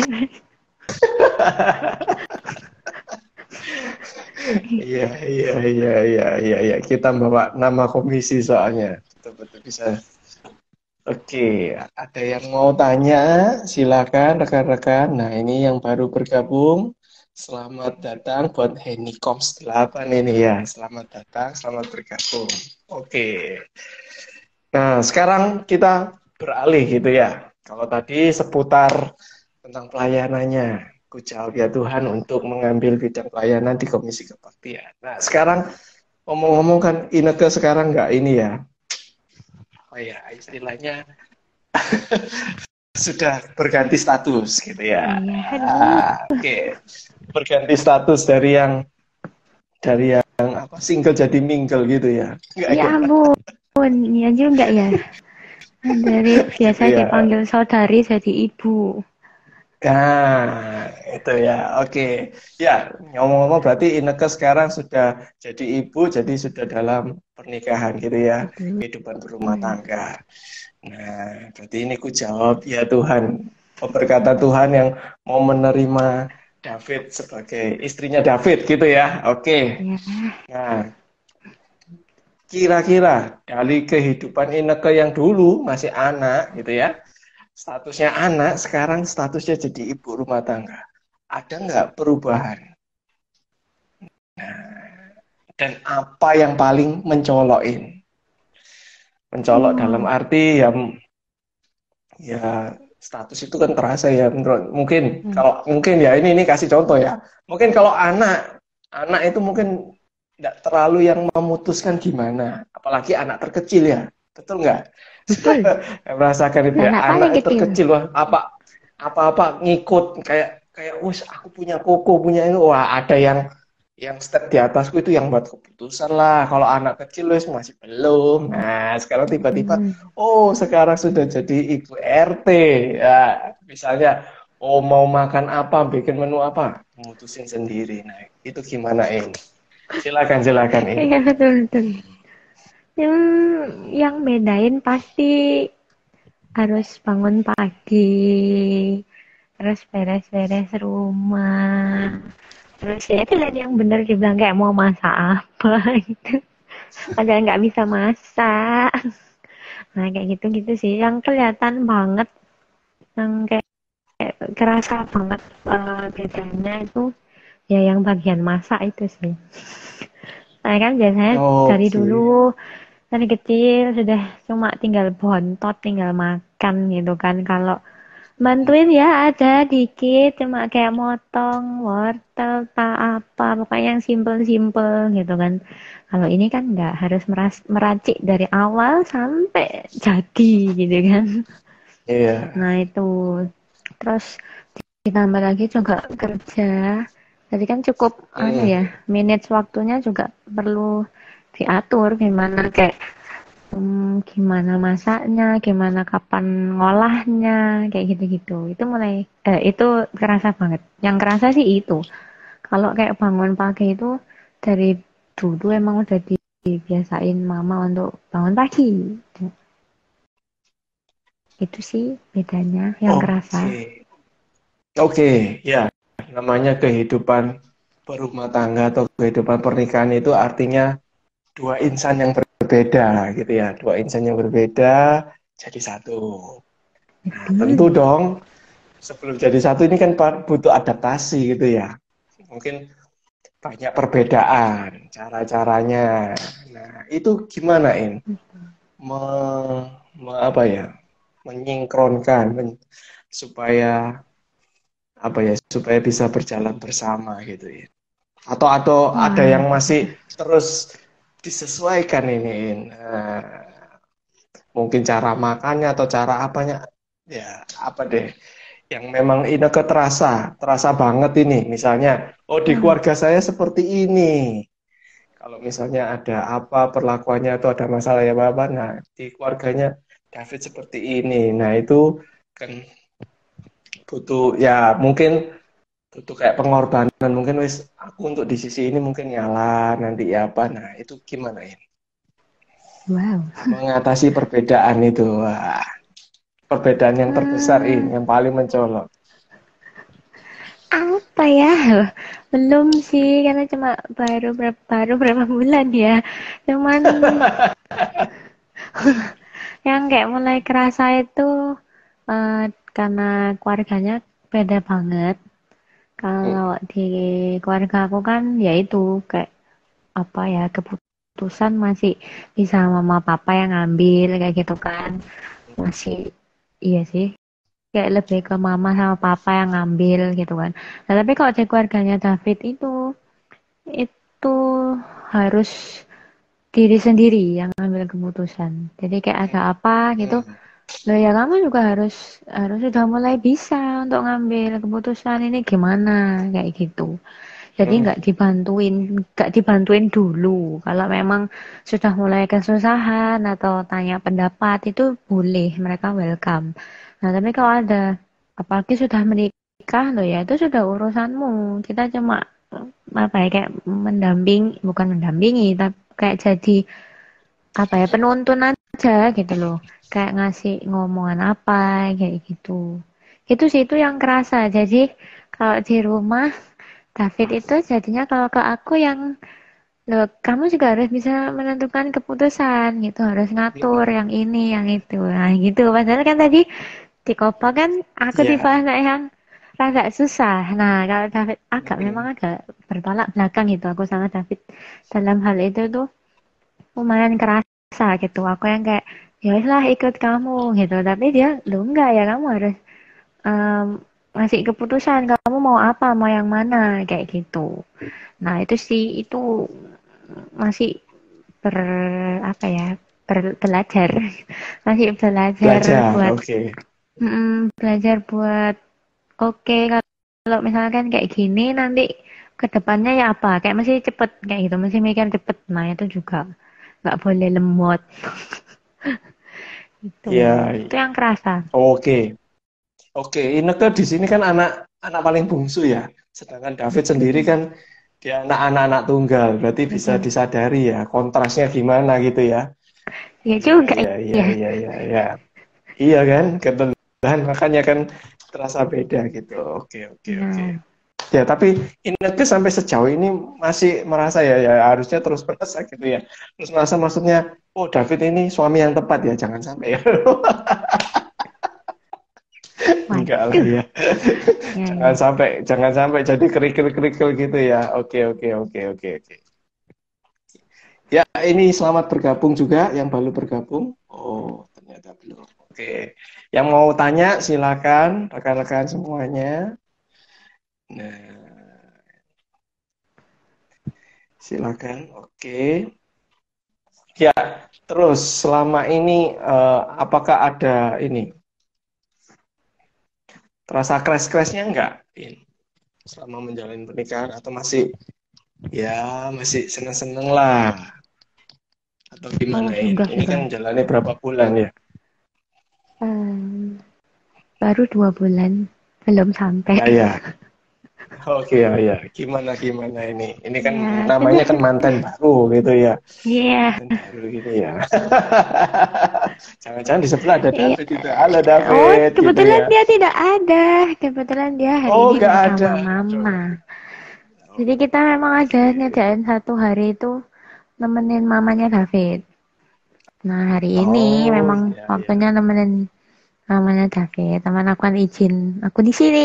Iya, iya. Kita bawa nama komisi soalnya. Betul-betul bisa. Oke, ada yang mau tanya? Silakan rekan-rekan. Nah, ini yang baru bergabung. Selamat datang buat Henikoms 8 ini ya. Selamat datang, selamat bergabung. Oke. Nah, sekarang kita beralih gitu ya. Kalau tadi seputar tentang pelayanannya, ku jawab ya Tuhan untuk mengambil bidang pelayanan di Komisi Kebaktian. Nah, sekarang ngomong-ngomong kan Ineke sekarang nggak ini ya, apa ya istilahnya sudah berganti status gitu ya. Iya, aduh. Oke, berganti status dari yang apa single jadi mingle gitu ya. Enggak Ya ya. ampun, iya juga ya. Dari Gitu biasa ya. dipanggil saudari jadi ibu. Nah, itu ya. Oke. Ya, ngomong-ngomong berarti Ineke sekarang sudah jadi ibu, jadi sudah dalam pernikahan gitu ya, Betul. kehidupan berumah tangga. Nah, berarti ini ku jawab ya Tuhan, berkata Tuhan yang mau menerima David sebagai istrinya David gitu ya. Oke. Ya, Nah, kira-kira dari kehidupan Ineke yang dulu masih anak gitu ya, statusnya anak, sekarang statusnya jadi ibu rumah tangga. Ada nggak perubahan? Dan apa yang paling mencolokin? Mencolok dalam hmm, arti ya, ya status itu kan terasa ya menurut mungkin hmm, kalau mungkin ya ini kasih contoh ya. Mungkin kalau anak itu mungkin tidak terlalu yang memutuskan gimana, apalagi anak terkecil ya, betul nggak? betul. Saya merasakan itu ya, Anak paling anak kecil. terkecil wah apa ngikut kayak kayak wis aku punya koko punya ini wah ada yang step di atasku itu yang buat keputusan lah. Kalau anak kecil wis masih belum. Nah, sekarang tiba-tiba Hmm. oh sekarang sudah jadi ibu RT. Ya, misalnya oh mau makan apa, bikin menu apa, memutusin sendiri. Nah, itu gimana ini? Silakan ini. Iya, betul, betul. Yang bedain pasti harus bangun pagi, terus beres-beres rumah. Terus ya itu tadi yang bener dibilang kayak mau masak apa gitu. Padahal nggak bisa masak. Nah kayak gitu-gitu sih. Yang kelihatan banget, yang kayak kerasa banget bedanya itu ya yang bagian masak itu sih. Saya kan biasanya dari Oke. dulu dari kecil sudah cuma tinggal bontot, tinggal makan gitu kan. Kalau bantuin ya ada dikit, cuma kayak motong wortel, tak apa, pokoknya yang simple-simple gitu kan. Kalau ini kan nggak harus meracik dari awal sampai jadi gitu kan. Iya. Nah itu, terus ditambah lagi juga kerja. Jadi kan cukup anu Hmm. ya, minutes waktunya juga perlu diatur gimana kayak gimana masaknya, gimana kapan ngolahnya, kayak gitu-gitu. Itu mulai, itu kerasa banget. Yang kerasa sih itu. Kalau kayak bangun pagi itu dari dulu emang udah dibiasain mama untuk bangun pagi. Itu sih bedanya yang kerasa. Oke. Oke, ya. Namanya kehidupan berumah tangga atau kehidupan pernikahan itu artinya dua insan yang berbeda gitu ya. Dua insan yang berbeda jadi satu. Nah, tentu Betul. dong sebelum jadi satu ini kan butuh adaptasi gitu ya. Mungkin banyak perbedaan cara-caranya. Nah, itu gimana Me, apa ya? Menyingkronkan supaya apa ya? Supaya bisa berjalan bersama gitu ya. Atau ada Wah, yang masih terus disesuaikan ini. Nah, mungkin cara makannya atau cara apanya ya apa deh yang memang ini terasa banget ini misalnya oh di nah, keluarga saya seperti ini kalau misalnya ada apa perlakuannya atau ada masalah ya bapak nah di keluarganya David seperti ini nah itu kan butuh ya mungkin butuh kayak pengorbanan mungkin wis aku untuk di sisi ini mungkin ngalah nanti ya apa nah itu gimana ini wow. mengatasi perbedaan itu wah perbedaan yang terbesar ini Hmm, yang paling mencolok. apa ya? Belum sih, karena cuma baru berapa bulan ya. Cuman Yang kayak mulai kerasa itu karena keluarganya beda banget. Kalau di keluarga aku kan ya itu kayak apa ya, keputusan masih bisa mama papa yang ngambil kayak gitu kan. Masih iya sih, kayak lebih ke mama sama papa yang ngambil gitu kan. Nah, tapi kalau di keluarganya David itu harus diri sendiri yang ngambil keputusan. Jadi kayak ada apa gitu, loh ya kamu juga harus harus sudah mulai bisa untuk ngambil keputusan ini gimana kayak gitu. Jadi nggak dibantuin dulu. Kalau memang sudah mulai kesusahan atau tanya pendapat itu boleh, mereka welcome. Nah, tapi kalau ada apalagi sudah menikah loh ya, itu sudah urusanmu. Kita cuma apa ya, kayak bukan mendampingi, tapi kayak jadi apa ya, penuntun aja gitu loh. Kayak ngasih ngomongan apa kayak gitu. Itu sih itu yang kerasa. Jadi kalau di rumah David itu jadinya kalau ke aku yang, loh, kamu juga harus bisa menentukan keputusan gitu, harus ngatur yang ini, yang itu. Nah, gitu. Padahal kan tadi di Kopa kan aku tipe Ya. anak yang rada susah. Nah, kalau David memang agak bertolak belakang gitu. Aku sama David dalam hal itu tuh lumayan kerasa gitu. Aku yang kayak, ya wis lah ikut kamu gitu. Tapi dia, lu enggak ya, kamu harus em, ngasih keputusan. Kamu mau apa, mau yang mana, kayak gitu. Nah, itu sih, itu masih ber apa ya, belajar masih belajar Belajar, buat oke. belajar buat oke, kalau misalkan kayak gini nanti kedepannya ya apa, kayak masih cepet kayak gitu, masih mikir cepet. Nah, itu juga nggak boleh lemot itu Ya, itu yang kerasa. oke. Oke, Inneke di sini kan anak anak paling bungsu ya. Sedangkan David sendiri kan dia anak-anak tunggal, berarti bisa Mm-mm. disadari ya kontrasnya gimana gitu ya. Ya Iya, juga iya, iya, ya. iya, iya, iya. Iya kan, kebetulan makanya kan terasa beda gitu. Oke, oke, oke. Nah, Ya, tapi Inneke sampai sejauh ini masih merasa ya, ya harusnya terus merasa gitu ya. Terus merasa maksudnya, oh David ini suami yang tepat ya, jangan sampai ya. Enggak lah waduh, ya. ya Jangan ya. sampai jadi kerikil-kerikil gitu ya. Oke, oke, oke, oke, oke. Ya, ini selamat bergabung juga yang baru bergabung. Oh, ternyata belum. Oke. Yang mau tanya silakan rekan-rekan semuanya. Nah, silakan. Oke. Ya, terus selama ini apakah ada ini terasa crash-crashnya enggak? In? Selama menjalin pernikahan atau masih ya masih seneng-seneng lah atau Oh, gimana sudah ini kan sudah. jalannya berapa bulan ya? Em, Baru 2 bulan, belum sampai. Ya ya, oke ya ya. Gimana gimana ini? Ini kan Ya, namanya kan sudah. mantan baru gitu ya, Iya, mantan baru gitu ya. Jangan-jangan di sebelah ada iya. David itu. Halo Oh, David gitu kebetulan ya. dia tidak ada. Kebetulan dia hari Oh ini nggak ada. bersama Aduh. mama. Jadi kita memang ada Oke. nyediain satu hari itu nemenin mamanya David. Nah, hari ini Oh memang iya waktunya iya. nemenin mamanya David. Teman aku kan izin, aku di sini.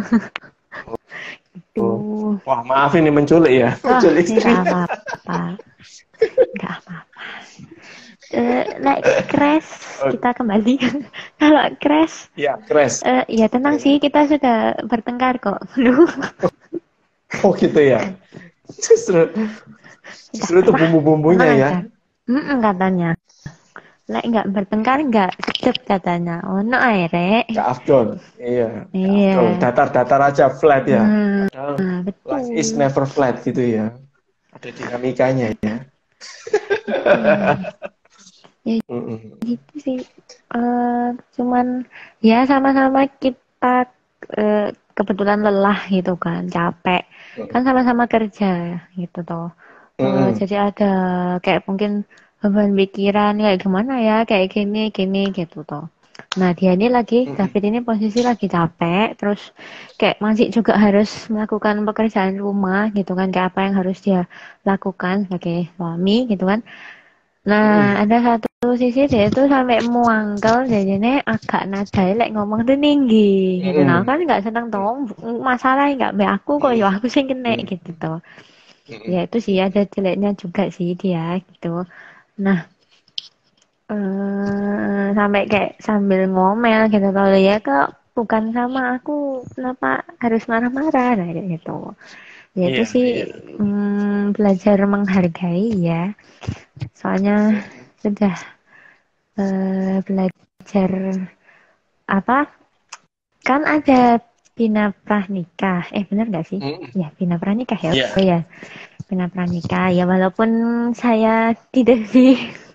Oh. Tuh. Wah maaf ini menculik ya, Oh, menculik nggak istri. apa-apa. Nggak apa-apa. Like crash, kita kembali. Kalau crash, Ya, crash. ya tenang sih, kita sudah bertengkar kok. Duh, Oh gitu ya. Justru udah justru itu pernah, bumbu-bumbunya tenang ya. aja. Katanya. Lek nggak bertengkar nggak sedep katanya. Oh no rek. Gak afdol. Iya, gak afdol. Iya. Datar-datar aja flat ya. Nah, Padahal life is betul. never flat gitu ya. Ada dinamikanya ya. Mm-mm. Ya Mm-mm. gitu sih. Cuman ya sama-sama kita kebetulan lelah gitu kan, capek. Kan sama-sama kerja gitu toh. Mm-mm. Jadi ada kayak mungkin beban pikiran kayak gimana ya, kayak gini gini gitu toh. Nah, dia ini lagi, Mm-mm. David ini posisi lagi capek, terus kayak masih juga harus melakukan pekerjaan rumah gitu kan, kayak apa yang harus dia lakukan sebagai suami gitu kan. Nah, ada satu sisi dia tuh sampai muangkel, jadinya agak nada lek ngomong tuh tinggi gitu. Nah, aku kan nggak seneng toh, masalah nggak be aku kok, yo aku sing kena gitu toh. Ya itu sih ada jeleknya juga sih dia gitu. Nah, sampai kayak sambil ngomel gitu kalau ya kok bukan sama aku, kenapa harus marah-marah, nah kayak gitu. Ya itu Iya, sih iya. belajar menghargai ya, soalnya sudah belajar apa, kan ada bina pranikah, bener nggak sih? Ya bina pranikah ya. Iya. Oh ya, bina pranikah ya, walaupun saya tidak di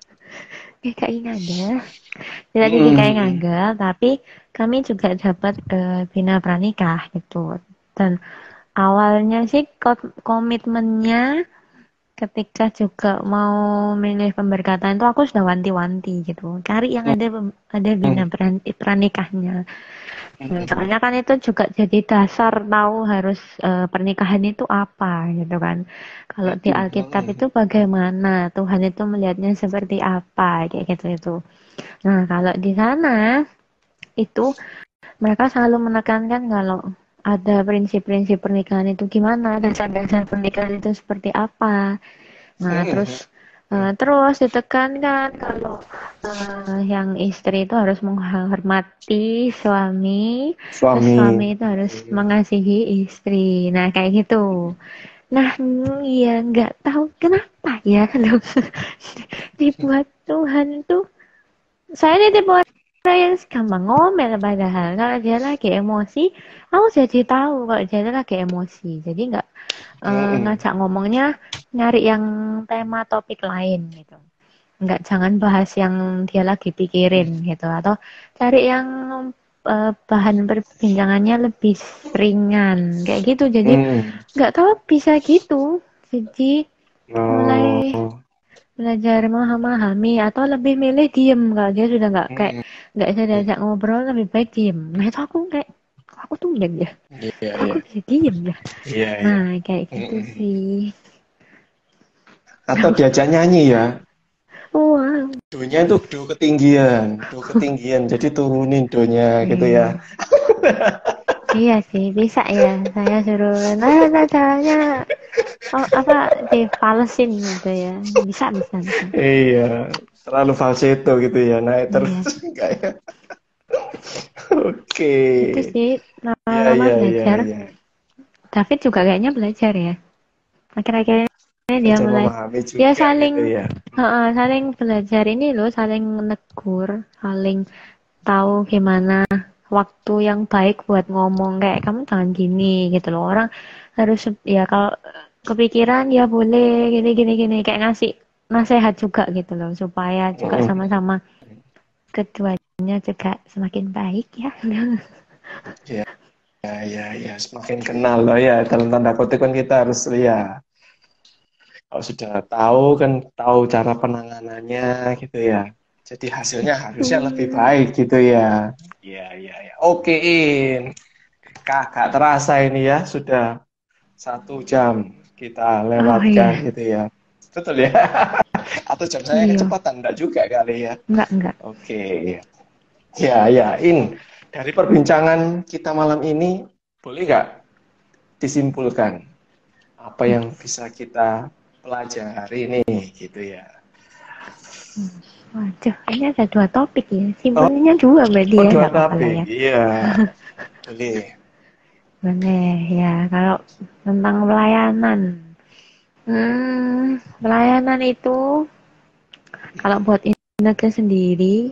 DKI Ngada, tidak di DKI Ngada, tapi kami juga dapat bina pranikah gitu. Dan awalnya sih komitmennya ketika juga mau milih pemberkatan itu aku sudah wanti-wanti gitu. Cari yang ada bina pranikahnya. Nah, soalnya kan itu juga jadi dasar tahu harus pernikahan itu apa gitu kan. Kalau di Alkitab itu bagaimana, Tuhan itu melihatnya seperti apa kayak gitu itu. Nah, kalau di sana itu mereka selalu menekankan kalau ada prinsip-prinsip pernikahan itu gimana, dasar-dasar pernikahan itu seperti apa. Nah, terus ditekankan kalau yang istri itu harus menghormati suami, terus Suami. suami itu harus mengasihi istri. Nah, kayak gitu. Nah, iya nggak tahu kenapa ya kalau dibuat Tuhan itu. Saya ini tipe orang yang gampang ngomel, padahal kalau dia lagi emosi, aku jadi tahu kalau dia lagi emosi. Jadi nggak ngajak ngomongnya, nyari yang tema topik lain gitu. Nggak, jangan bahas yang dia lagi pikirin gitu, atau cari yang bahan perbincangannya lebih ringan kayak gitu. Jadi nggak tahu bisa gitu. Jadi mulai Oh. belajar memahami atau lebih milih diem kalau dia sudah nggak bisa diajak ngobrol, lebih baik diem. Nah itu aku kayak, aku tuh ya, Iya, aku iya. bisa diem ya. Iya, iya. Nah kayak gitu sih. Atau diajak nyanyi ya. Wow. Do-nya itu do ketinggian, do ketinggian. Jadi turunin do-nya gitu ya. Iya sih bisa ya, saya suruh nadanya apa difalesin gitu ya, bisa. Iya, terlalu falsetto gitu ya. Naik terus Iya enggak ya? Oke. itu sih Iya, lama-lama iya, iya, belajar. iya. David juga kayaknya belajar ya, akhir-akhir ini dia Belajar mulai, memahami ya juga gitu ya. saling belajar ini loh, saling menegur, saling tahu gimana waktu yang baik buat ngomong, kayak kamu jangan gini gitu loh, orang harus ya kalau kepikiran ya boleh gini kayak ngasih nasihat juga gitu loh, supaya juga sama-sama keduanya juga semakin baik ya. Ya, ya, ya, ya. Semakin kenal loh ya. Dalam tanda kutip kan kita harus ya. Kalau sudah tahu kan tahu cara penanganannya gitu ya. Jadi hasilnya harusnya lebih baik gitu ya. Iya, iya, ya. Oke, In. Kakak terasa ini ya sudah 1 jam kita Oh lewatkan iya, gitu ya. Betul ya? Atau jam saya iya, kecepatan? Enggak juga kali ya. enggak. Oke. Ya, ya, In. Dari perbincangan kita malam ini, boleh nggak disimpulkan apa yang bisa kita pelajari ini gitu ya? Waduh, ini ada 2 topik ya. Simpelnya 2 berarti Oh, ya, dua nggak apa-apa lah topik. ya. Iya, boleh. Boleh ya, kalau tentang pelayanan. Pelayanan itu kalau buat Indonesia sendiri,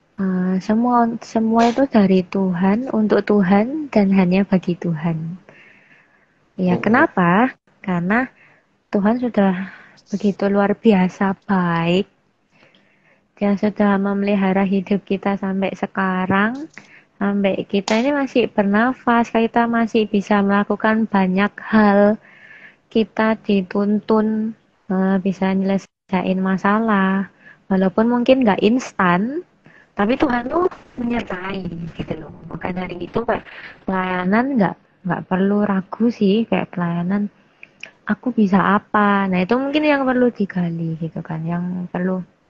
semua itu dari Tuhan, untuk Tuhan, dan hanya bagi Tuhan. Ya, kenapa? Karena Tuhan sudah begitu luar biasa baik. Dia sudah memelihara hidup kita sampai sekarang. Sampai kita ini masih bernafas, kita masih bisa melakukan banyak hal, kita dituntun bisa nyelesain masalah, walaupun mungkin nggak instan, tapi Tuhan tuh menyertai gitu loh. Maka dari itu kayak pelayanan nggak perlu ragu sih, kayak pelayanan aku bisa apa. Nah itu mungkin yang perlu digali gitu kan, yang perlu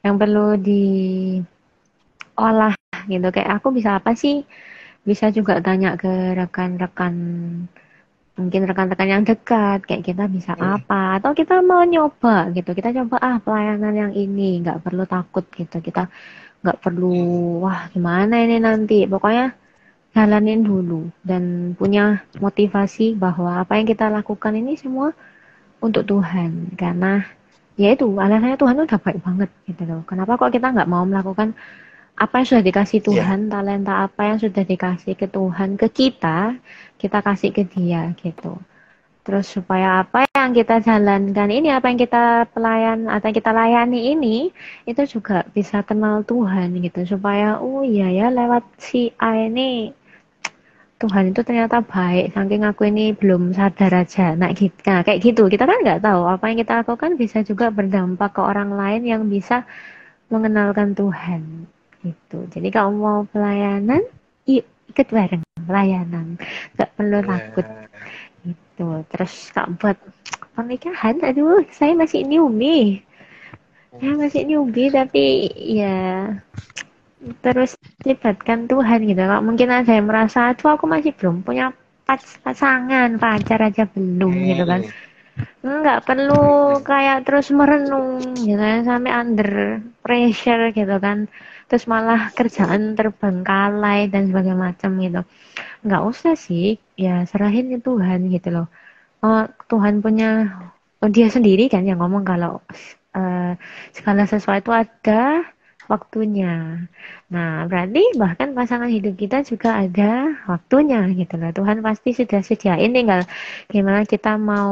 yang perlu diolah gitu. Kayak aku bisa apa sih? Bisa juga tanya ke rekan-rekan, mungkin rekan-rekan yang dekat, kayak kita bisa apa, atau kita mau nyoba gitu, kita coba pelayanan yang ini, nggak perlu takut gitu, kita nggak perlu wah gimana ini nanti, pokoknya jalanin dulu dan punya motivasi bahwa apa yang kita lakukan ini semua untuk Tuhan, karena ya itu alasannya Tuhan tuh udah baik banget gitu loh. Kenapa kok kita nggak mau melakukan apa yang sudah dikasih Ya. Tuhan, talenta apa yang sudah dikasih ke Tuhan ke kita kasih ke dia gitu. Terus supaya apa yang kita jalankan ini, apa yang kita pelayan atau yang kita layani ini, itu juga bisa kenal Tuhan gitu. Supaya, oh iya ya lewat si A ini, Tuhan itu ternyata baik, saking aku ini belum sadar aja. Nah, gitu, nah kayak gitu, kita kan nggak tahu apa yang kita lakukan bisa juga berdampak ke orang lain yang bisa mengenalkan Tuhan gitu. Jadi kalau mau pelayanan, yuk ikut bareng pelayanan, nggak perlu takut gitu. Terus kalau buat pernikahan, aduh saya masih newbie tapi ya terus libatkan Tuhan gitu. Kalau mungkin ada yang merasa, aduh aku masih belum punya pasangan, pacar aja belum gitu kan. Nggak perlu kayak terus merenung gitu kan, sampai under pressure gitu kan. Terus malah kerjaan terbengkalai dan sebagainya macam gitu. Nggak usah sih, ya serahin ke Tuhan gitu loh. Oh, Tuhan punya, oh, dia sendiri kan yang ngomong kalau segala sesuatu ada waktunya. Nah, berarti bahkan pasangan hidup kita juga ada waktunya gitu loh. Tuhan pasti sudah sediain, tinggal gimana kita mau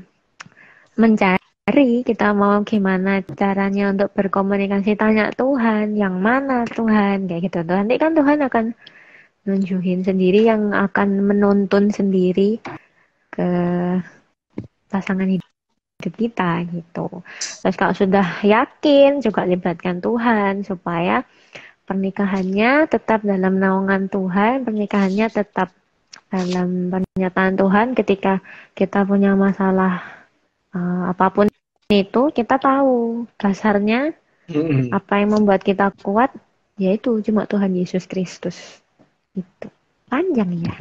mencari, kita mau gimana caranya untuk berkomunikasi, tanya Tuhan, yang mana Tuhan, kayak gitu. Nanti kan Tuhan akan nunjukin sendiri, yang akan menuntun sendiri ke pasangan hidup kita gitu. Terus kalau sudah yakin juga libatkan Tuhan supaya pernikahannya tetap dalam naungan Tuhan, pernikahannya tetap dalam pernyataan Tuhan. Ketika kita punya masalah apapun itu, kita tahu dasarnya apa yang membuat kita kuat, yaitu cuma Tuhan Yesus Kristus. Itu panjang ya.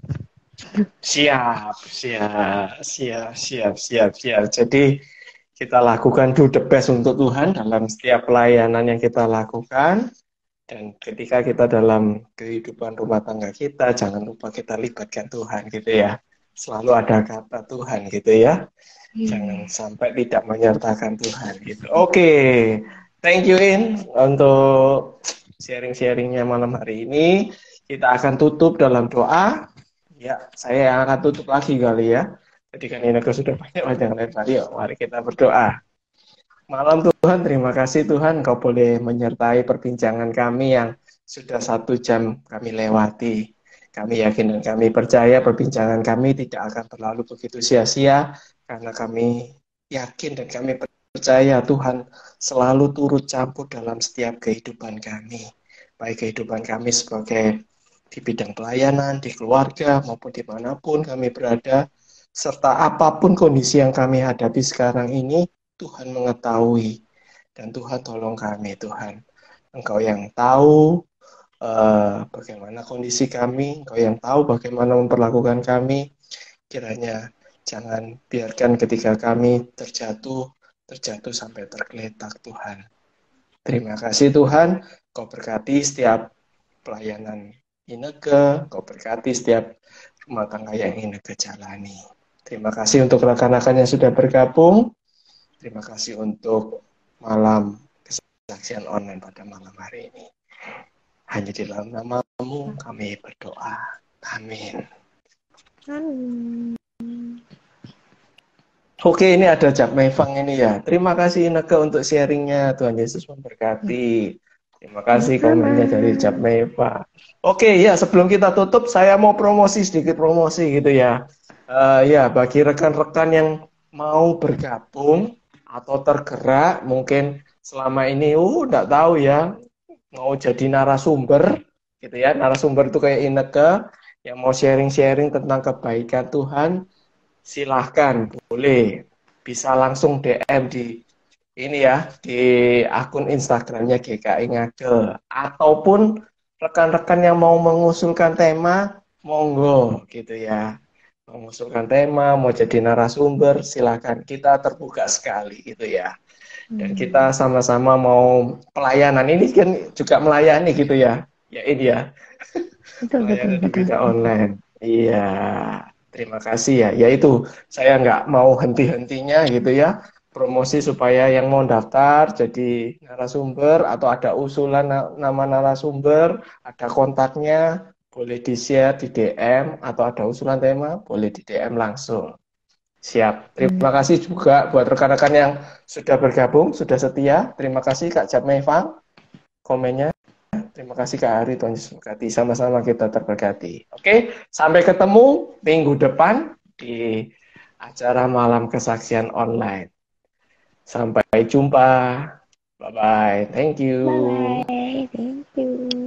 Siap, siap, siap, siap, siap, siap. Jadi kita lakukan do the best untuk Tuhan dalam setiap pelayanan yang kita lakukan. Dan ketika kita dalam kehidupan rumah tangga kita, jangan lupa kita libatkan Tuhan gitu ya. Selalu ada kata Tuhan gitu ya. Jangan sampai tidak menyertakan Tuhan gitu. Oke, thank you In untuk sharing-sharingnya malam hari ini. Kita akan tutup dalam doa. Ya, saya yang akan tutup lagi kali ya. Jadi kan ini sudah banyak lebar. Yuk, mari kita berdoa. Malam Tuhan, terima kasih Tuhan Kau boleh menyertai perbincangan kami yang sudah 1 jam kami lewati. Kami yakin dan kami percaya perbincangan kami tidak akan terlalu begitu sia-sia, karena kami yakin dan kami percaya Tuhan selalu turut campur dalam setiap kehidupan kami. Baik kehidupan kami sebagai di bidang pelayanan, di keluarga, maupun dimanapun kami berada, serta apapun kondisi yang kami hadapi sekarang ini, Tuhan mengetahui, dan Tuhan tolong kami Tuhan. Engkau yang tahu bagaimana kondisi kami, Engkau yang tahu bagaimana memperlakukan kami. Kiranya jangan biarkan ketika kami terjatuh sampai tergeletak Tuhan. Terima kasih Tuhan, Kau berkati setiap pelayanan Ineke, Kau berkati setiap rumah tangga yang Ineke jalani. Terima kasih untuk rekan-rekan yang sudah bergabung. Terima kasih untuk malam kesaksian online pada malam hari ini. Hanya di dalam nama-Mu kami berdoa. Amin. Oke, ini ada Jap Mevang ini ya. Terima kasih Ineke untuk sharingnya. Tuhan Yesus memberkati. Terima kasih komennya dari Jap Mevang. Oke, ya sebelum kita tutup, saya mau sedikit promosi gitu ya. Ya, bagi rekan-rekan yang mau bergabung atau tergerak, mungkin selama ini enggak tahu ya, mau jadi narasumber gitu ya. Narasumber itu kayak Ineke yang mau sharing-sharing tentang kebaikan Tuhan, silahkan, boleh bisa langsung DM di ini ya di akun Instagramnya GKI Ngagel, ataupun rekan-rekan yang mau mengusulkan tema, monggo gitu ya. Mengusulkan tema, mau jadi narasumber, silakan. Kita terbuka sekali gitu ya. Dan kita sama-sama mau pelayanan. Ini kan juga melayani gitu ya. Ya ini ya, Betul, betul, pelayanan di betul. bidang online. Iya, terima kasih ya. Ya itu, saya nggak mau henti-hentinya gitu ya. Promosi supaya yang mau daftar jadi narasumber atau ada usulan nama narasumber, ada kontaknya, boleh di-share di DM atau ada usulan tema, boleh di DM langsung. Siap. Hmm. Terima kasih juga buat rekan-rekan yang sudah bergabung, sudah setia. Terima kasih Kak Jat Mevang komennya. Terima kasih Kak Ari, Tuhan Yesus berkati. Sama-sama kita terberkati. Oke, sampai ketemu minggu depan di acara Malam Kesaksian Online. Sampai jumpa. Bye-bye. Thank you. Bye-bye. Thank you.